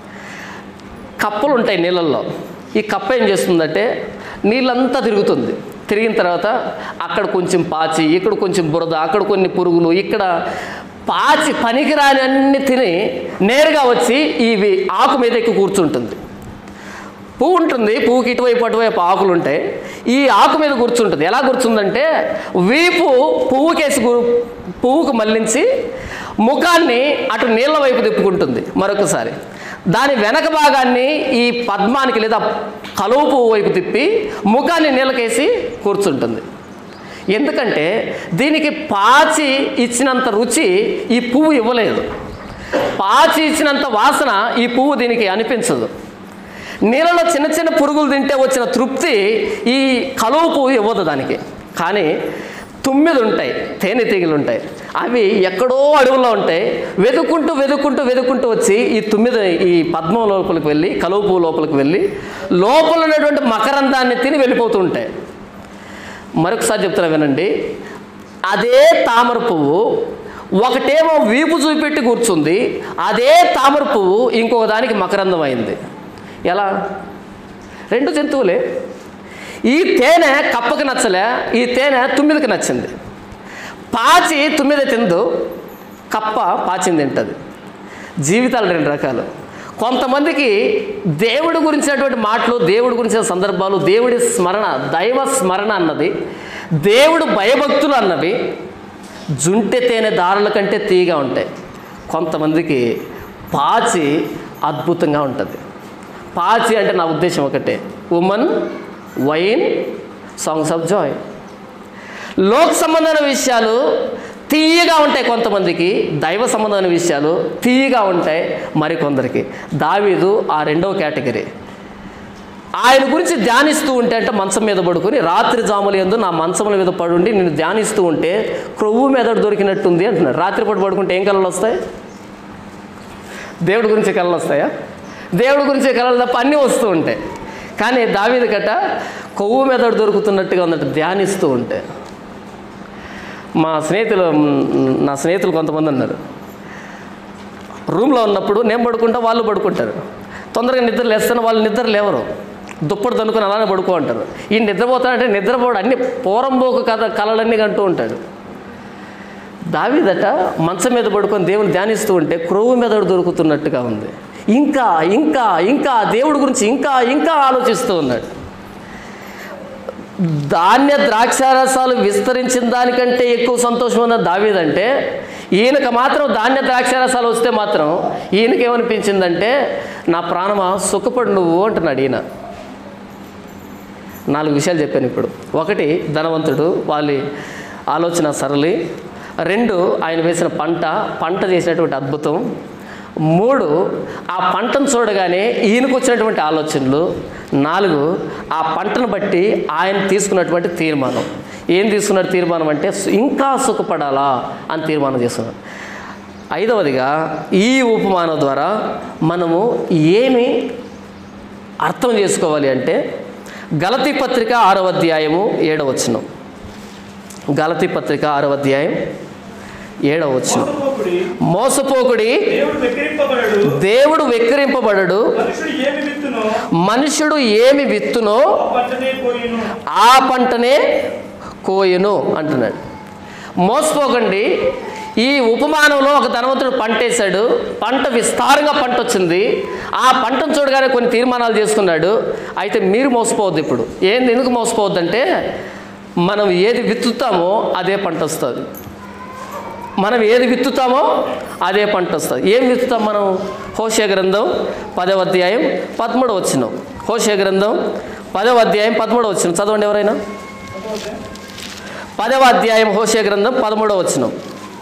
A: కప్పలు ఉంటాయి నీళ్ళల్లో. ఈ కప్ప ఏం చేస్తుందంటే నీళ్ళంతా తిరుగుతుంది. తిరిగిన తర్వాత అక్కడ కొంచెం పాచి, ఇక్కడ కొంచెం బురద, అక్కడ కొన్ని పురుగులు, ఇక్కడ పాచి పనికిరాని అన్ని తిని నేరుగా వచ్చి ఇవి ఆకు మీద ఎక్కి కూర్చుంటుంది. పువ్వు ఉంటుంది, పువ్వుకి ఇటువైపు అటువైపు ఆకులు ఉంటాయి. ఈ ఆకు మీద కూర్చుంటుంది. ఎలా కూర్చుందంటే వీపు పువ్వుకేసి పువ్వుకు మళ్ళించి ముఖాన్ని అటు నీళ్ళ వైపు తిప్పుకుంటుంది. మరొకసారి దాని వెనక భాగాన్ని ఈ పద్మానికి లేదా కలువ పువ్వు వైపు తిప్పి ముఖాన్ని నీళ్ళకేసి కూర్చుంటుంది. ఎందుకంటే దీనికి పాచి ఇచ్చినంత రుచి ఈ పువ్వు ఇవ్వలేదు. పాచి ఇచ్చినంత వాసన ఈ పువ్వు దీనికి అనిపించదు. నీళ్ళలో చిన్న చిన్న పురుగులు తింటే వచ్చిన తృప్తి ఈ కలువ పువ్వు ఇవ్వదు దానికి. కానీ తుమ్మిది ఉంటాయి, తేనెటీగలు ఉంటాయి. అవి ఎక్కడో అడవుల్లో ఉంటాయి. వెతుక్కుంటూ వెతుక్కుంటూ వెతుక్కుంటూ వచ్చి ఈ తుమ్మిది ఈ పద్మం లోపలికి వెళ్ళి, కలువ పువ్వు లోపలికి వెళ్ళి లోపల ఉన్నటువంటి మకరందాన్ని తిని వెళ్ళిపోతూ ఉంటాయి. మరొకసారి చెప్తున్నా వినండి. అదే తామర పువ్వు ఒకటేమో వీపు చూపెట్టి కూర్చుంది. అదే తామర పువ్వు ఇంకొక దానికి మకరందం అయింది. ఎలా? రెండు జంతువులే. ఈ తేనె కప్పకి నచ్చలే, ఈ తేనె తుమ్మిదికి నచ్చింది. పాచి తుమ్మిది తిందు, కప్ప పాచిని తింటుంది. జీవితాలు రెండు రకాలు. కొంతమందికి దేవుడి గురించినటువంటి మాటలు, దేవుడి గురించిన సందర్భాలు, దేవుడి స్మరణ, దైవ స్మరణ అన్నది, దేవుడు భయభక్తులు అన్నవి జుంటె తేనె దారుల కంటే తీయగా ఉంటాయి. కొంతమందికి పాచి అద్భుతంగా ఉంటుంది. పాచి అంటే నా ఉద్దేశం ఒకటే, women, wine, songs of joy. లోక సంబంధమైన విషయాలు తీయగా ఉంటాయి కొంతమందికి, దైవ సంబంధమైన విషయాలు తీయగా ఉంటాయి మరికొందరికి. దావీదు ఆ రెండవ కేటగిరీ. ఆయన గురించి ధ్యానిస్తూ ఉంటే అంటే మంచం మీద పడుకొని రాత్రి జాముల యందు నా మంచముల మీద పడుండి నేను ధ్యానిస్తూ ఉంటే క్రొవ్వు మెదడు దొరికినట్టుంది అంటున్నాడు. రాత్రిపూట పడుకుంటే ఏం కళలు వస్తాయి? దేవుడి గురించి కళలు వస్తాయా? దేవుడి గురించి కళలు తప్ప అన్నీ వస్తూ ఉంటాయి. కానీ దావీదు గట కొవ్వు మెదడు దొరుకుతున్నట్టుగా ఉన్నట్టు ధ్యానిస్తూ ఉంటే. మా స్నేహితులు నా స్నేహితులు కొంతమంది ఉన్నారు. రూమ్లో ఉన్నప్పుడు నేను పడుకుంటా, వాళ్ళు పడుకుంటారు. తొందరగా నిద్ర లేస్తాను, వాళ్ళు నిద్ర లేవరు. దుప్పటి దనుకొని అలానే పడుకో అంటారు. ఈ నిద్రపోతాడంటే నిద్రపోడు, అన్ని పోరంబోకు కథ కళలన్నీ కంటూ ఉంటాడు. దావీదట మంచం మీద పడుకొని దేవుని ధ్యానిస్తూ ఉంటే క్రొవ్వు మెదడు దొరుకుతున్నట్టుగా ఉంది. ఇంకా ఇంకా ఇంకా దేవుడి గురించి ఇంకా ఇంకా ఆలోచిస్తూ ఉన్నాడు. ధాన్య ద్రాక్షారసాలు విస్తరించిన దానికంటే ఎక్కువ సంతోషం ఉన్న దావీదంటే, ఈయనకు మాత్రం ధాన్య ద్రాక్షారసాలు వస్తే మాత్రం ఈయనకేమనిపించిందంటే, నా ప్రాణమా సుఖపడు నువ్వు అంటున్నాడు ఈయన. నాలుగు విషయాలు చెప్పాను ఇప్పుడు. ఒకటి, ధనవంతుడు, వాళ్ళ ఆలోచన సరళి. రెండు, ఆయన వేసిన పంట పంట చేసినటువంటి అద్భుతం. మూడు, ఆ పంటను చూడగానే ఈయనకు వచ్చినటువంటి ఆలోచనలు. నాలుగు, ఆ పంటను బట్టి ఆయన తీసుకున్నటువంటి తీర్మానం. ఏం తీసుకున్న తీర్మానం అంటే ఇంకా సుఖపడాలా అని తీర్మానం చేస్తున్నాడు. ఐదవదిగా, ఈ ఉపమానం ద్వారా మనము ఏమి అర్థం చేసుకోవాలి అంటే, గలతీ పత్రిక ఆరవ అధ్యాయము ఏడవ వచనం. గలతీ పత్రిక ఆరవ అధ్యాయం ఏడవ వచనం. మోసపోకుడి, దేవుడు వెక్కిరింపబడడు, మనుషుడు ఏమి విత్తునో ఆ పంటనే కోయును అంటున్నాడు. మోసపోకండి. ఈ ఉపమానంలో ఒక ధనవంతుడు పంట వేశాడు. పంట విస్తారంగా పంట వచ్చింది. ఆ పంటను చూడగానే కొన్ని తీర్మానాలు చేసుకున్నాడు. అయితే మీరు మోసపోవద్దు. ఇప్పుడు ఏంది, ఎందుకు మోసపోవద్దు అంటే, మనం ఏది విత్తుతామో అదే పంట వస్తుంది. మనం ఏది విత్తుతామో అదే పంట వస్తుంది. ఏం విత్తుతాం మనం? హోషేయ గ్రంథం పదవ అధ్యాయం పదమూడవ వచనం. హోషేయ గ్రంథం పదవ అధ్యాయం పదమూడవ వచనం చదవండి ఎవరైనా. పదవ అధ్యాయం హోషేయ గ్రంథం పదమూడవ వచనం.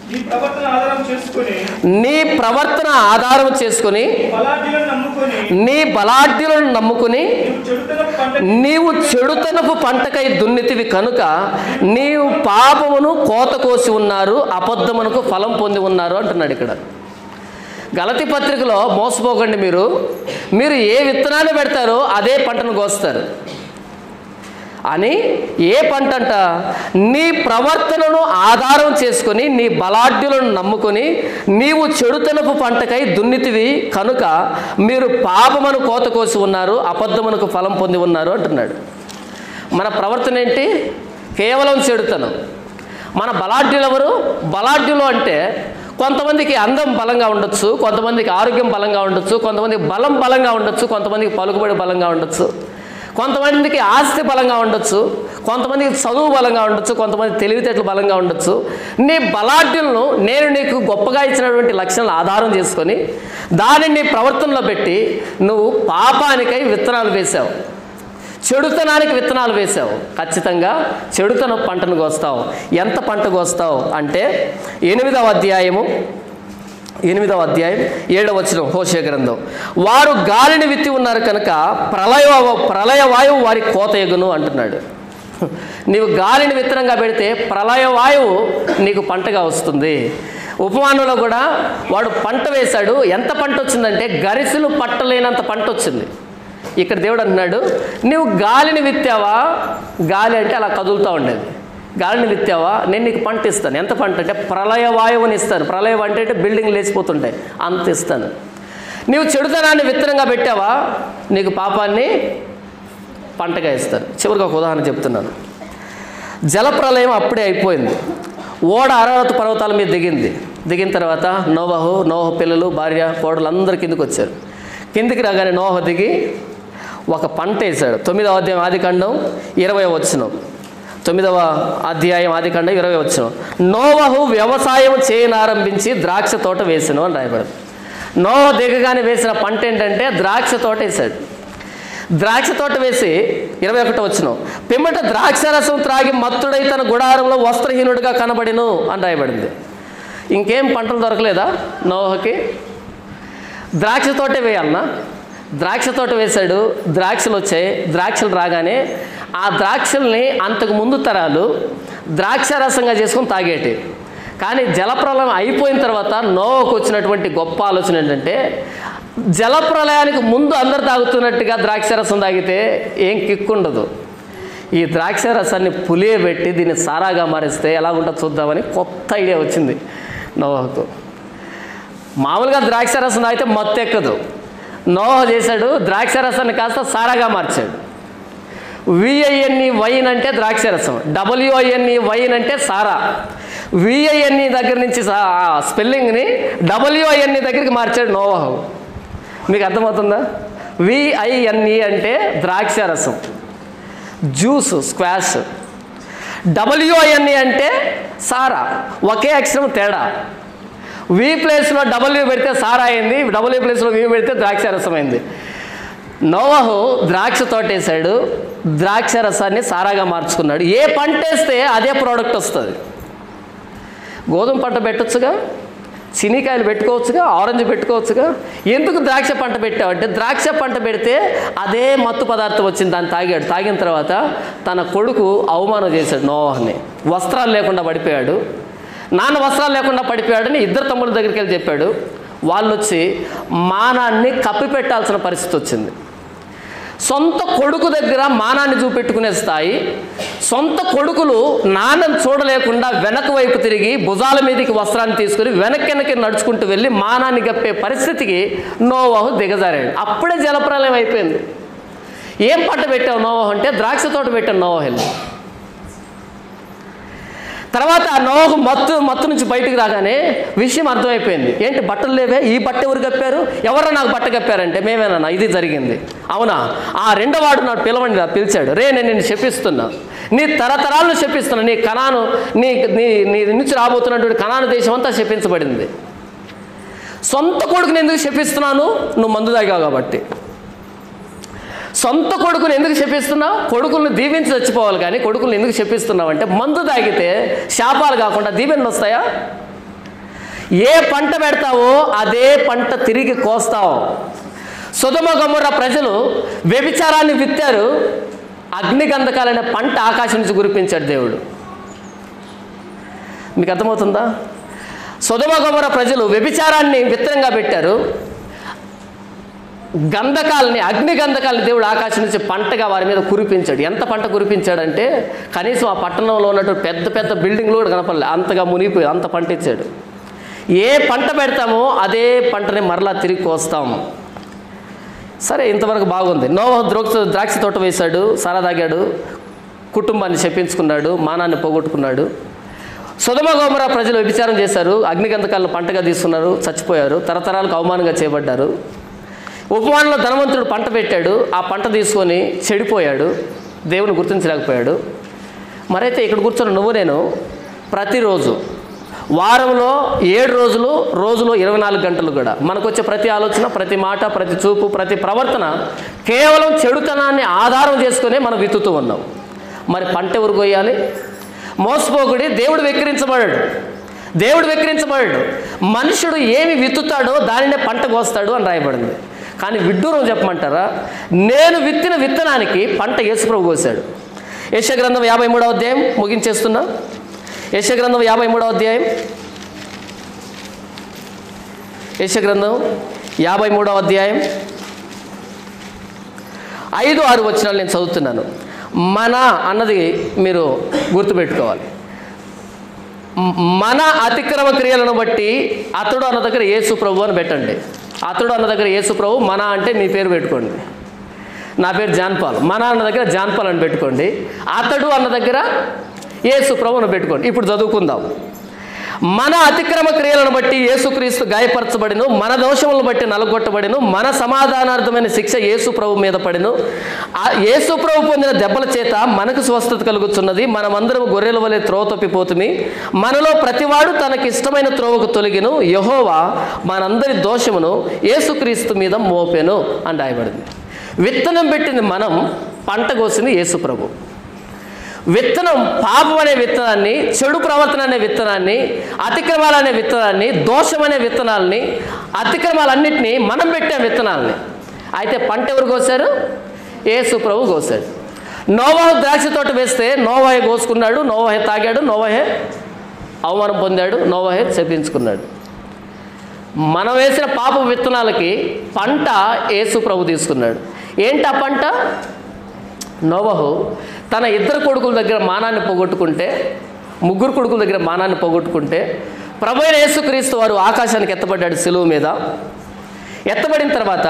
B: నీ ప్రవర్తన ఆధారం చేసుకొని
A: నీ ప్రవర్తన ఆధారం చేసుకుని
B: బలాఢ్యులను నమ్ముకొని
A: నీ బలాఢ్యులను నమ్ముకుని
B: నీవు చెడుతనపు పంట
A: నీవు చెడుతనపు పంటకై దున్నితివి కనుక నీవు పాపమును కోత కోసి ఉన్నారు, అబద్ధమునకు ఫలం పొంది ఉన్నారు అంటున్నాడు ఇక్కడ. గలతీ పత్రికలో మోసపోకండి, మీరు మీరు ఏ విత్తనాన్ని పెడతారో అదే పంటను కోస్తారు అని. ఏ పంట అంట? నీ ప్రవర్తనను ఆధారం చేసుకొని నీ బలాఢ్యులను నమ్ముకొని నీవు చెడుతనపు పంటకై దున్నితివి కనుక మీరు పాపమును కోత కోసి ఉన్నారు, అబద్ధమునకు ఫలం పొంది ఉన్నారు అంటున్నాడు. మన ప్రవర్తన ఏంటి? కేవలం చెడుతనం. మన బలాఢ్యులు ఎవరు? బలాఢ్యులు అంటే కొంతమందికి అందం బలంగా ఉండొచ్చు, కొంతమందికి ఆరోగ్యం బలంగా ఉండొచ్చు, కొంతమందికి బలం బలంగా ఉండొచ్చు, కొంతమందికి పలుకుబడి బలంగా ఉండొచ్చు, కొంతమందికి ఆస్తి బలంగా ఉండొచ్చు, కొంతమందికి చదువు బలంగా ఉండొచ్చు, కొంతమంది తెలివితేటలు బలంగా ఉండొచ్చు. నీ బలాఢ్యులను నేను నీకు గొప్పగా ఇచ్చినటువంటి లక్షణాలను ఆధారం చేసుకొని దానిని నీ ప్రవర్తనలో పెట్టి నువ్వు పాపానికై విత్తనాలు వేసావు, చెడుతనానికి విత్తనాలు వేసావు. ఖచ్చితంగా చెడుతనం పంటను కోస్తావు. ఎంత పంట కోస్తావు అంటే ఎనిమిదవ అధ్యాయము ఎనిమిదవ అధ్యాయం ఏడవ వచనం హోషేయ గ్రంథం, వారు గాలిని విత్తి ఉన్నారు కనుక ప్రళయ ప్రళయ వాయువు వారి కోత ఎగును అంటున్నాడు. నీవు గాలిని విత్తనంగా పెడితే ప్రళయ వాయువు నీకు పంటగా వస్తుంది. ఉపమానంలో కూడా వాడు పంట వేశాడు, ఎంత పంట వచ్చిందంటే గరిసెలు పట్టలేనంత పంట వచ్చింది. ఇక్కడ దేవుడు అంటున్నాడు, నువ్వు గాలిని విత్తావా, గాలి అంటే అలా కదులుతూ ఉండేది, గాలిని విత్తావా నేను నీకు పంట ఇస్తాను. ఎంత పంట అంటే ప్రళయ వాయువుని ఇస్తాను. ప్రళయం అంటే అంటే బిల్డింగ్ లేచిపోతుంటాయి, అంత ఇస్తాను. నీవు చెడుతనాన్ని విత్తనంగా పెట్టావా, నీకు పాపాన్ని పంటగా ఇస్తాను. చివరికి ఒక ఉదాహరణ చెప్తున్నాను. జలప్రలయం అప్పుడే అయిపోయింది. ఓడ అరారతు పర్వతాల మీద దిగింది. దిగిన తర్వాత నోవహు నోహ పిల్లలు భార్య కోడలు అందరు కిందికి వచ్చారు. కిందికి రాగానే నోహ దిగి ఒక పంట వేశాడు. తొమ్మిదవ అధ్యాయం ఆదికాండం ఇరవై వచనం తొమ్మిదవ అధ్యాయం ఆదికాండం ఇరవై వచనం నోవహు వ్యవసాయం చేయనారంభించి ద్రాక్ష తోట వేసాను అని రాయబడింది. నోహ దిగగానే వేసిన పంట ఏంటంటే ద్రాక్ష తోట వేశాడు. ద్రాక్ష తోట వేసి ఇరవై ఒకటి వచనం పిమ్మట ద్రాక్ష రసం త్రాగి మత్తుడై తన గుడారంలో వస్త్రహీనుడిగా కనబడిను అని రాయబడింది. ఇంకేం పంటలు దొరకలేదా నోహకి? ద్రాక్ష తోటే వేయాలన్నా? ద్రాక్ష తోట వేశాడు, ద్రాక్షలు వచ్చాయి. ద్రాక్షలు రాగానే ఆ ద్రాక్షల్ని అంతకు ముందు తరాలు ద్రాక్ష రసంగా చేసుకొని తాగేటి. కానీ జలప్రలయం అయిపోయిన తర్వాత నోవకు వచ్చినటువంటి గొప్ప ఆలోచన ఏంటంటే, జలప్రలయానికి ముందు అందరు తాగుతున్నట్టుగా ద్రాక్ష రసం తాగితే ఏం కిక్కుండదు, ఈ ద్రాక్ష రసాన్ని పులియబెట్టి దీన్ని సారాగా మారిస్తే ఎలా ఉంటుందో చూద్దామని కొత్త ఐడియా వచ్చింది నోవకు. మామూలుగా ద్రాక్ష రసం తాగితే మత్తు ఎక్కదు. నోహ చేశాడు, ద్రాక్ష రసాన్ని కాస్త సారాగా మార్చాడు. విఐఎన్ఈ వైన్ అంటే ద్రాక్ష రసం, డబ్ల్యూఐఎన్ఈ వైన్ అంటే సారా. విఐఎన్ఈ దగ్గర నుంచి స్పెల్లింగ్ని డబ్ల్యూఐఎన్ఈ దగ్గరికి మార్చాడు నోవహ. మీకు అర్థమవుతుందా? విఐఎన్ఈ అంటే ద్రాక్ష రసం, జ్యూస్, స్క్వాష్. డబ్ల్యూఐఎన్ఈ అంటే సారా, ఒకే అక్షరం తేడా. వి ప్లేస్లో డబ్ల్యూ పెడితే సారా అయింది, డబ్ల్యూ ప్లేస్లో వి పెడితే ద్రాక్ష రసం అయింది. నోవహు ద్రాక్ష తోట వేశాడు, ద్రాక్ష రసాన్ని సారాగా మార్చుకున్నాడు. ఏ పంట వేస్తే అదే ప్రోడక్ట్ వస్తుంది. గోధుమ పంట పెట్టొచ్చుగా, చినికాయలు పెట్టుకోవచ్చుగా, ఆరెంజ్ పెట్టుకోవచ్చుగా. ఎందుకు ద్రాక్ష పంట పెట్టావంటే ద్రాక్ష పంట పెడితే అదే మత్తు పదార్థం వచ్చింది, దాన్ని తాగాడు. తాగిన తర్వాత తన కొడుకు అవమానం చేశాడు నోవహుని. వస్త్రాలు లేకుండా పడిపోయాడు. నాన్న వస్త్రాలు లేకుండా పడిపోయాడని ఇద్దరు తమ్ముల దగ్గరికి వెళ్ళి చెప్పాడు. వాళ్ళు వచ్చి మానాన్ని కప్పిపెట్టాల్సిన పరిస్థితి వచ్చింది. సొంత కొడుకు దగ్గర మానాన్ని చూపెట్టుకునే స్థాయి. సొంత కొడుకులు నాన్నను చూడలేకుండా వెనక వైపు తిరిగి భుజాల మీదకి వస్త్రాన్ని తీసుకుని వెనక్కి వెనక్కి నడుచుకుంటూ వెళ్ళి మానాన్ని గప్పే పరిస్థితికి నోవహు దిగజారాడు. అప్పుడే జలప్రలయం అయిపోయింది. ఏం పంట పెట్టావు నోవహు అంటే ద్రాక్ష తోట పెట్టావు నోవహు. తర్వాత నోవహు మత్తు మత్తు నుంచి బయటికి రాగానే విషయం అర్థమైపోయింది. ఏంటి బట్టలు లేవే, ఈ బట్ట ఎవరు కప్పారు, ఎవరో నాకు బట్ట కప్పారంటే మేమేనన్నా, ఇది జరిగింది. అవునా, ఆ రెండో వాడు నాకు పిలవండి, నాకు పిలిచాడు. రే నేను నిన్ను శపిస్తున్నా, నీ తరతరాలను శపిస్తున్నా, నీ కనాను నీ నీ నీ నుంచి రాబోతున్నటువంటి కనాను దేశం అంతా శపించబడింది. సొంత కొడుకుని ఎందుకు శపిస్తున్నాను? నువ్వు మందు తాగావు కాబట్టి. సొంత కొడుకుని ఎందుకు శపిస్తున్నావు? కొడుకులను దీవించి చచ్చిపోవాలి, కానీ కొడుకులను ఎందుకు శపిస్తున్నావు అంటే మందు తాగితే శాపాలు కాకుండా దీవెనలు వస్తాయా? ఏ పంట పెడతావో అదే పంట తిరిగి కోస్తావు. సొదొమ గొమొర్రా ప్రజలు వ్యభిచారాన్ని విత్తారు, అగ్నిగంధకాలైన పంట ఆకాశం నుంచి కురిపించాడు దేవుడు. మీకు అర్థమవుతుందా? సొదొమ గొమొర్రా ప్రజలు వ్యభిచారాన్ని విత్తనంగా పెట్టారు, గంధకాలని అగ్ని గంధకాలని దేవుడు ఆకాశం నుంచి పంటగా వారి మీద కురిపించాడు. ఎంత పంట కురిపించాడంటే కనీసం ఆ పట్టణంలో ఉన్నటువంటి పెద్ద పెద్ద బిల్డింగ్లు కూడా కనపడలేదు, అంతగా మునిగిపోయి అంత పంట ఇచ్చాడు. ఏ పంట పెడతామో అదే పంటని మరలా తిరిగి కోస్తాము. సరే, ఇంతవరకు బాగుంది. నోవహు ద్రాక్ష ద్రాక్ష తోట వేశాడు, సరా తాగాడు, కుటుంబాన్ని చెప్పించుకున్నాడు, మానాన్ని పోగొట్టుకున్నాడు. సొదొమ గొమొర్రా ప్రజలు వ్యభిచారం చేశారు, అగ్నిగంధకాలను పంటగా తీసుకున్నారు, చచ్చిపోయారు, తరతరాలకు అవమానంగా చేయబడ్డారు. ఉపమానంలో ధనవంతుడు పంట పెట్టాడు, ఆ పంట తీసుకొని చెడిపోయాడు, దేవుని గుర్తించలేకపోయాడు. మరైతే ఇక్కడ కూర్చొని నువ్వు నేను ప్రతిరోజు వారంలో ఏడు రోజులు, రోజులో ఇరవై నాలుగు గంటలు కూడా మనకు వచ్చే ప్రతి ఆలోచన, ప్రతి మాట, ప్రతి చూపు, ప్రతి ప్రవర్తన కేవలం చెడుతనాన్ని ఆధారం చేసుకునే మనం విత్తుతూ ఉన్నాం. మరి పంట ఎవరు కొయ్యాలి? మోసపోకుడి, దేవుడు వెక్కిరించబడాడు, దేవుడు వెక్కిరించబడాడు. మనుషుడు ఏమి విత్తుతాడో దానినే పంట కోస్తాడు అని రాయబడింది. కానీ విడ్డూరం చెప్పమంటారా? నేను విత్తిన విత్తనానికి పంట యేసుప్రభు కోసాడు. యెషయా గ్రంథం యాభై మూడవ అధ్యాయం ముగించేస్తున్నా. యెషయా గ్రంథం యాభై మూడవ అధ్యాయం యెషయా గ్రంథం యాభై మూడవ అధ్యాయం ఐదు ఆరు వచనాలు నేను చదువుతున్నాను. మన అన్నది మీరు గుర్తుపెట్టుకోవాలి. మన అతిక్రమ క్రియలను బట్టి అతడు అన్న దగ్గర యేసు ప్రభు అని పెట్టండి. అతడు అన్న దగ్గర యేసు ప్రభు, మన అంటే మీ పేరు పెట్టుకోండి. నా పేరు జాన్పాల్, మన అన్న దగ్గర జాన్పాల్ అని పెట్టుకోండి. అతడు అన్న దగ్గర యేసు ప్రభు అని పెట్టుకోండి. ఇప్పుడు చదువుకుందాం. మన అతిక్రమ క్రియలను బట్టి యేసుక్రీస్తు గాయపరచబడిను, మన దోషములను బట్టి నలగొట్టబడిను, మన సమాధానార్థమైన శిక్ష యేసు ప్రభు మీద పడిను. ఆ యేసు ప్రభు పొందిన దెబ్బల చేత మనకు స్వస్థత కలుగుతున్నది. మనమందరం గొర్రెల వలె త్రోవ తప్పిపోతుమి, మనలో ప్రతివాడు తనకి ఇష్టమైన త్రోవకు తొలగిను, యెహోవా మనందరి దోషమును యేసుక్రీస్తు మీద మోపెను అని రాయబడింది. విత్తనం పెట్టింది మనం, పంట కోసింది యేసు ప్రభు. విత్తనం పాపం అనే విత్తనాన్ని, చెడు ప్రవర్తన అనే విత్తనాన్ని, అతిక్రమాలు అనే విత్తనాన్ని, దోషం అనే విత్తనాలని, అతిక్రమాలన్నింటినీ మనం పెట్టాం విత్తనాలని. అయితే పంట ఎవరు కోసారు? యేసు ప్రభు కోసాడు. నోవహు ద్రాక్ష తోట వేస్తే నోవహే కోసుకున్నాడు, నోవహే తాగాడు, నోవహే అవమానం పొందాడు, నోవహే చెప్పించుకున్నాడు. మనం వేసిన పాప విత్తనాలకి పంట యేసు ప్రభు తీసుకున్నాడు. ఏంటి ఆ పంట? నోవహు తన ఇద్దరు కొడుకుల దగ్గర మానాన్ని పోగొట్టుకుంటే, ముగ్గురు కొడుకుల దగ్గర మానాన్ని పోగొట్టుకుంటే, ప్రభు అయిన యేసుక్రీస్తు వారు ఆకాశానికి ఎత్తబడ్డాడు శిలువ మీద. ఎత్తబడిన తర్వాత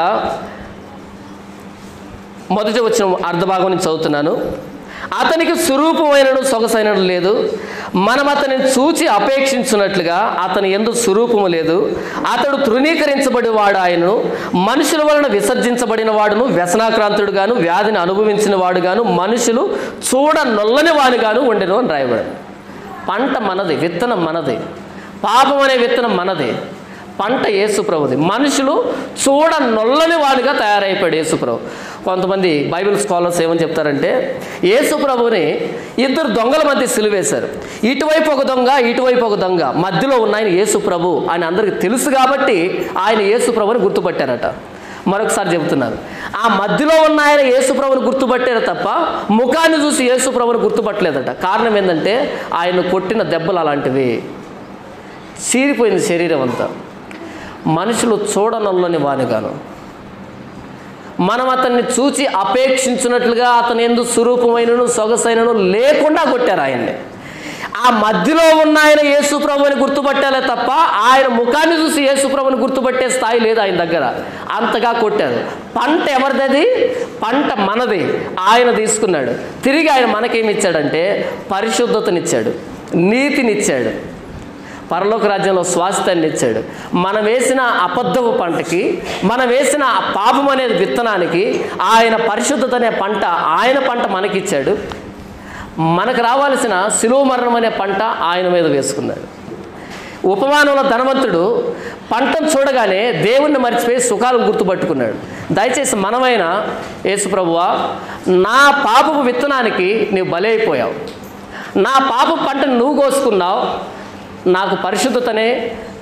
A: మొదటి వచ్చిన అర్ధభాగం నుంచి చదువుతున్నాను. అతనికి స్వరూపమైనను సొగసైనను లేదు, మనం అతనిని చూచి అపేక్షించున్నట్లుగా అతని యందు స్వరూపము లేదు. అతడు తృణీకరించబడి వాడు, ఆయనను మనుషుల వలన విసర్జించబడిన వాడును, వ్యసనాక్రాంతుడుగాను, వ్యాధిని అనుభవించిన వాడుగాను, మనుషులు చూడ నొల్లని వాడుగాను ఉండెను అని రాయబడింది. పంట మనది, విత్తనం మనది, పాపం అనే విత్తనం మనది, పంట యేసుప్రభుది. మనుషులు చూడ నొల్లని వాడుగా తయారైపోయాడు యేసుప్రభు. కొంతమంది బైబిల్ స్కాలర్స్ ఏమని చెప్తారంటే, యేసుప్రభుని ఇద్దరు దొంగల మధ్య సిలువేశారు. ఇటువైపు ఒక దొంగ, ఇటువైపు ఒక దొంగ, మధ్యలో ఉన్న ఆయన యేసుప్రభు అని అందరికీ తెలుసు కాబట్టి ఆయన యేసుప్రభుని గుర్తుపట్టారట. మరొకసారి చెబుతున్నారు, ఆ మధ్యలో ఉన్న ఆయన యేసుప్రభుని గుర్తుపట్టారు తప్ప ముఖాన్ని చూసి యేసుప్రభుని గుర్తుపట్టలేదట. కారణం ఏంటంటే ఆయన కొట్టిన దెబ్బలు అలాంటివి, చీరిపోయింది శరీరం అంతా. మనుషులు చూడనొల్లని వానిగాను, మనం అతన్ని చూచి అపేక్షించినట్లుగా అతని యందు స్వరూపమైనను సొగసైనను లేకుండా కొట్టారు ఆయన్ని. ఆ మధ్యలో ఉన్న ఆయన యేసుప్రభుని గుర్తుపట్టాలే తప్ప ఆయన ముఖాన్ని చూసి యేసుప్రభుని గుర్తుపట్టే స్థాయి లేదు ఆయన దగ్గర, అంతగా కొట్టారు. పంట ఎవరిది? పంట మనది, ఆయన తీసుకున్నాడు. తిరిగి ఆయన మనకేమి ఇచ్చాడంటే పరిశుద్ధతనిచ్చాడు, నీతినిచ్చాడు, పరలోక రాజ్యంలో స్వాస్థ్యాన్ని ఇచ్చాడు. మనం వేసిన అబద్ధపు పంటకి, మనం వేసిన ఆ పాపం అనే విత్తనానికి ఆయన పరిశుద్ధత అనే పంట, ఆయన పంట మనకిచ్చాడు. మనకు రావాల్సిన శిలువ మరణం అనే పంట ఆయన మీద వేసుకున్నాడు. ఉపమానంలో ధనవంతుడు పంటను చూడగానే దేవుణ్ణి మర్చిపోయి సుఖాలను గుర్తుపట్టుకున్నాడు. దయచేసి మనమైనా యేసుప్రభువా, నా పాపపు విత్తనానికి నీవు బలైపోయావు, నా పాప పంటను నువ్వు కోసుకున్నావు, నాకు పరిశుద్ధతనే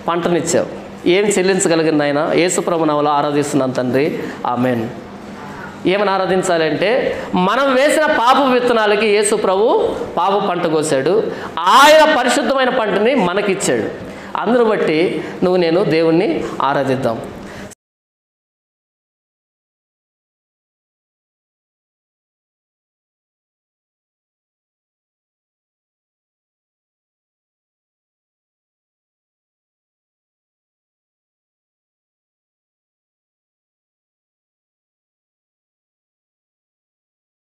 A: పంటనిచ్చావు. ఏం చెల్లించగలిగిన ఆయన యేసుప్రభు నామములో ఆరాధిస్తున్నాను తండ్రి, ఆమేన్. ఏమని ఆరాధించాలంటే మనం వేసిన పాప విత్తనాలకి యేసు ప్రభు పాప పంట కోసాడు, ఆయన పరిశుద్ధమైన పంటని మనకిచ్చాడు. అందును బట్టి నువ్వు నేను దేవుణ్ణి ఆరాధిద్దాం.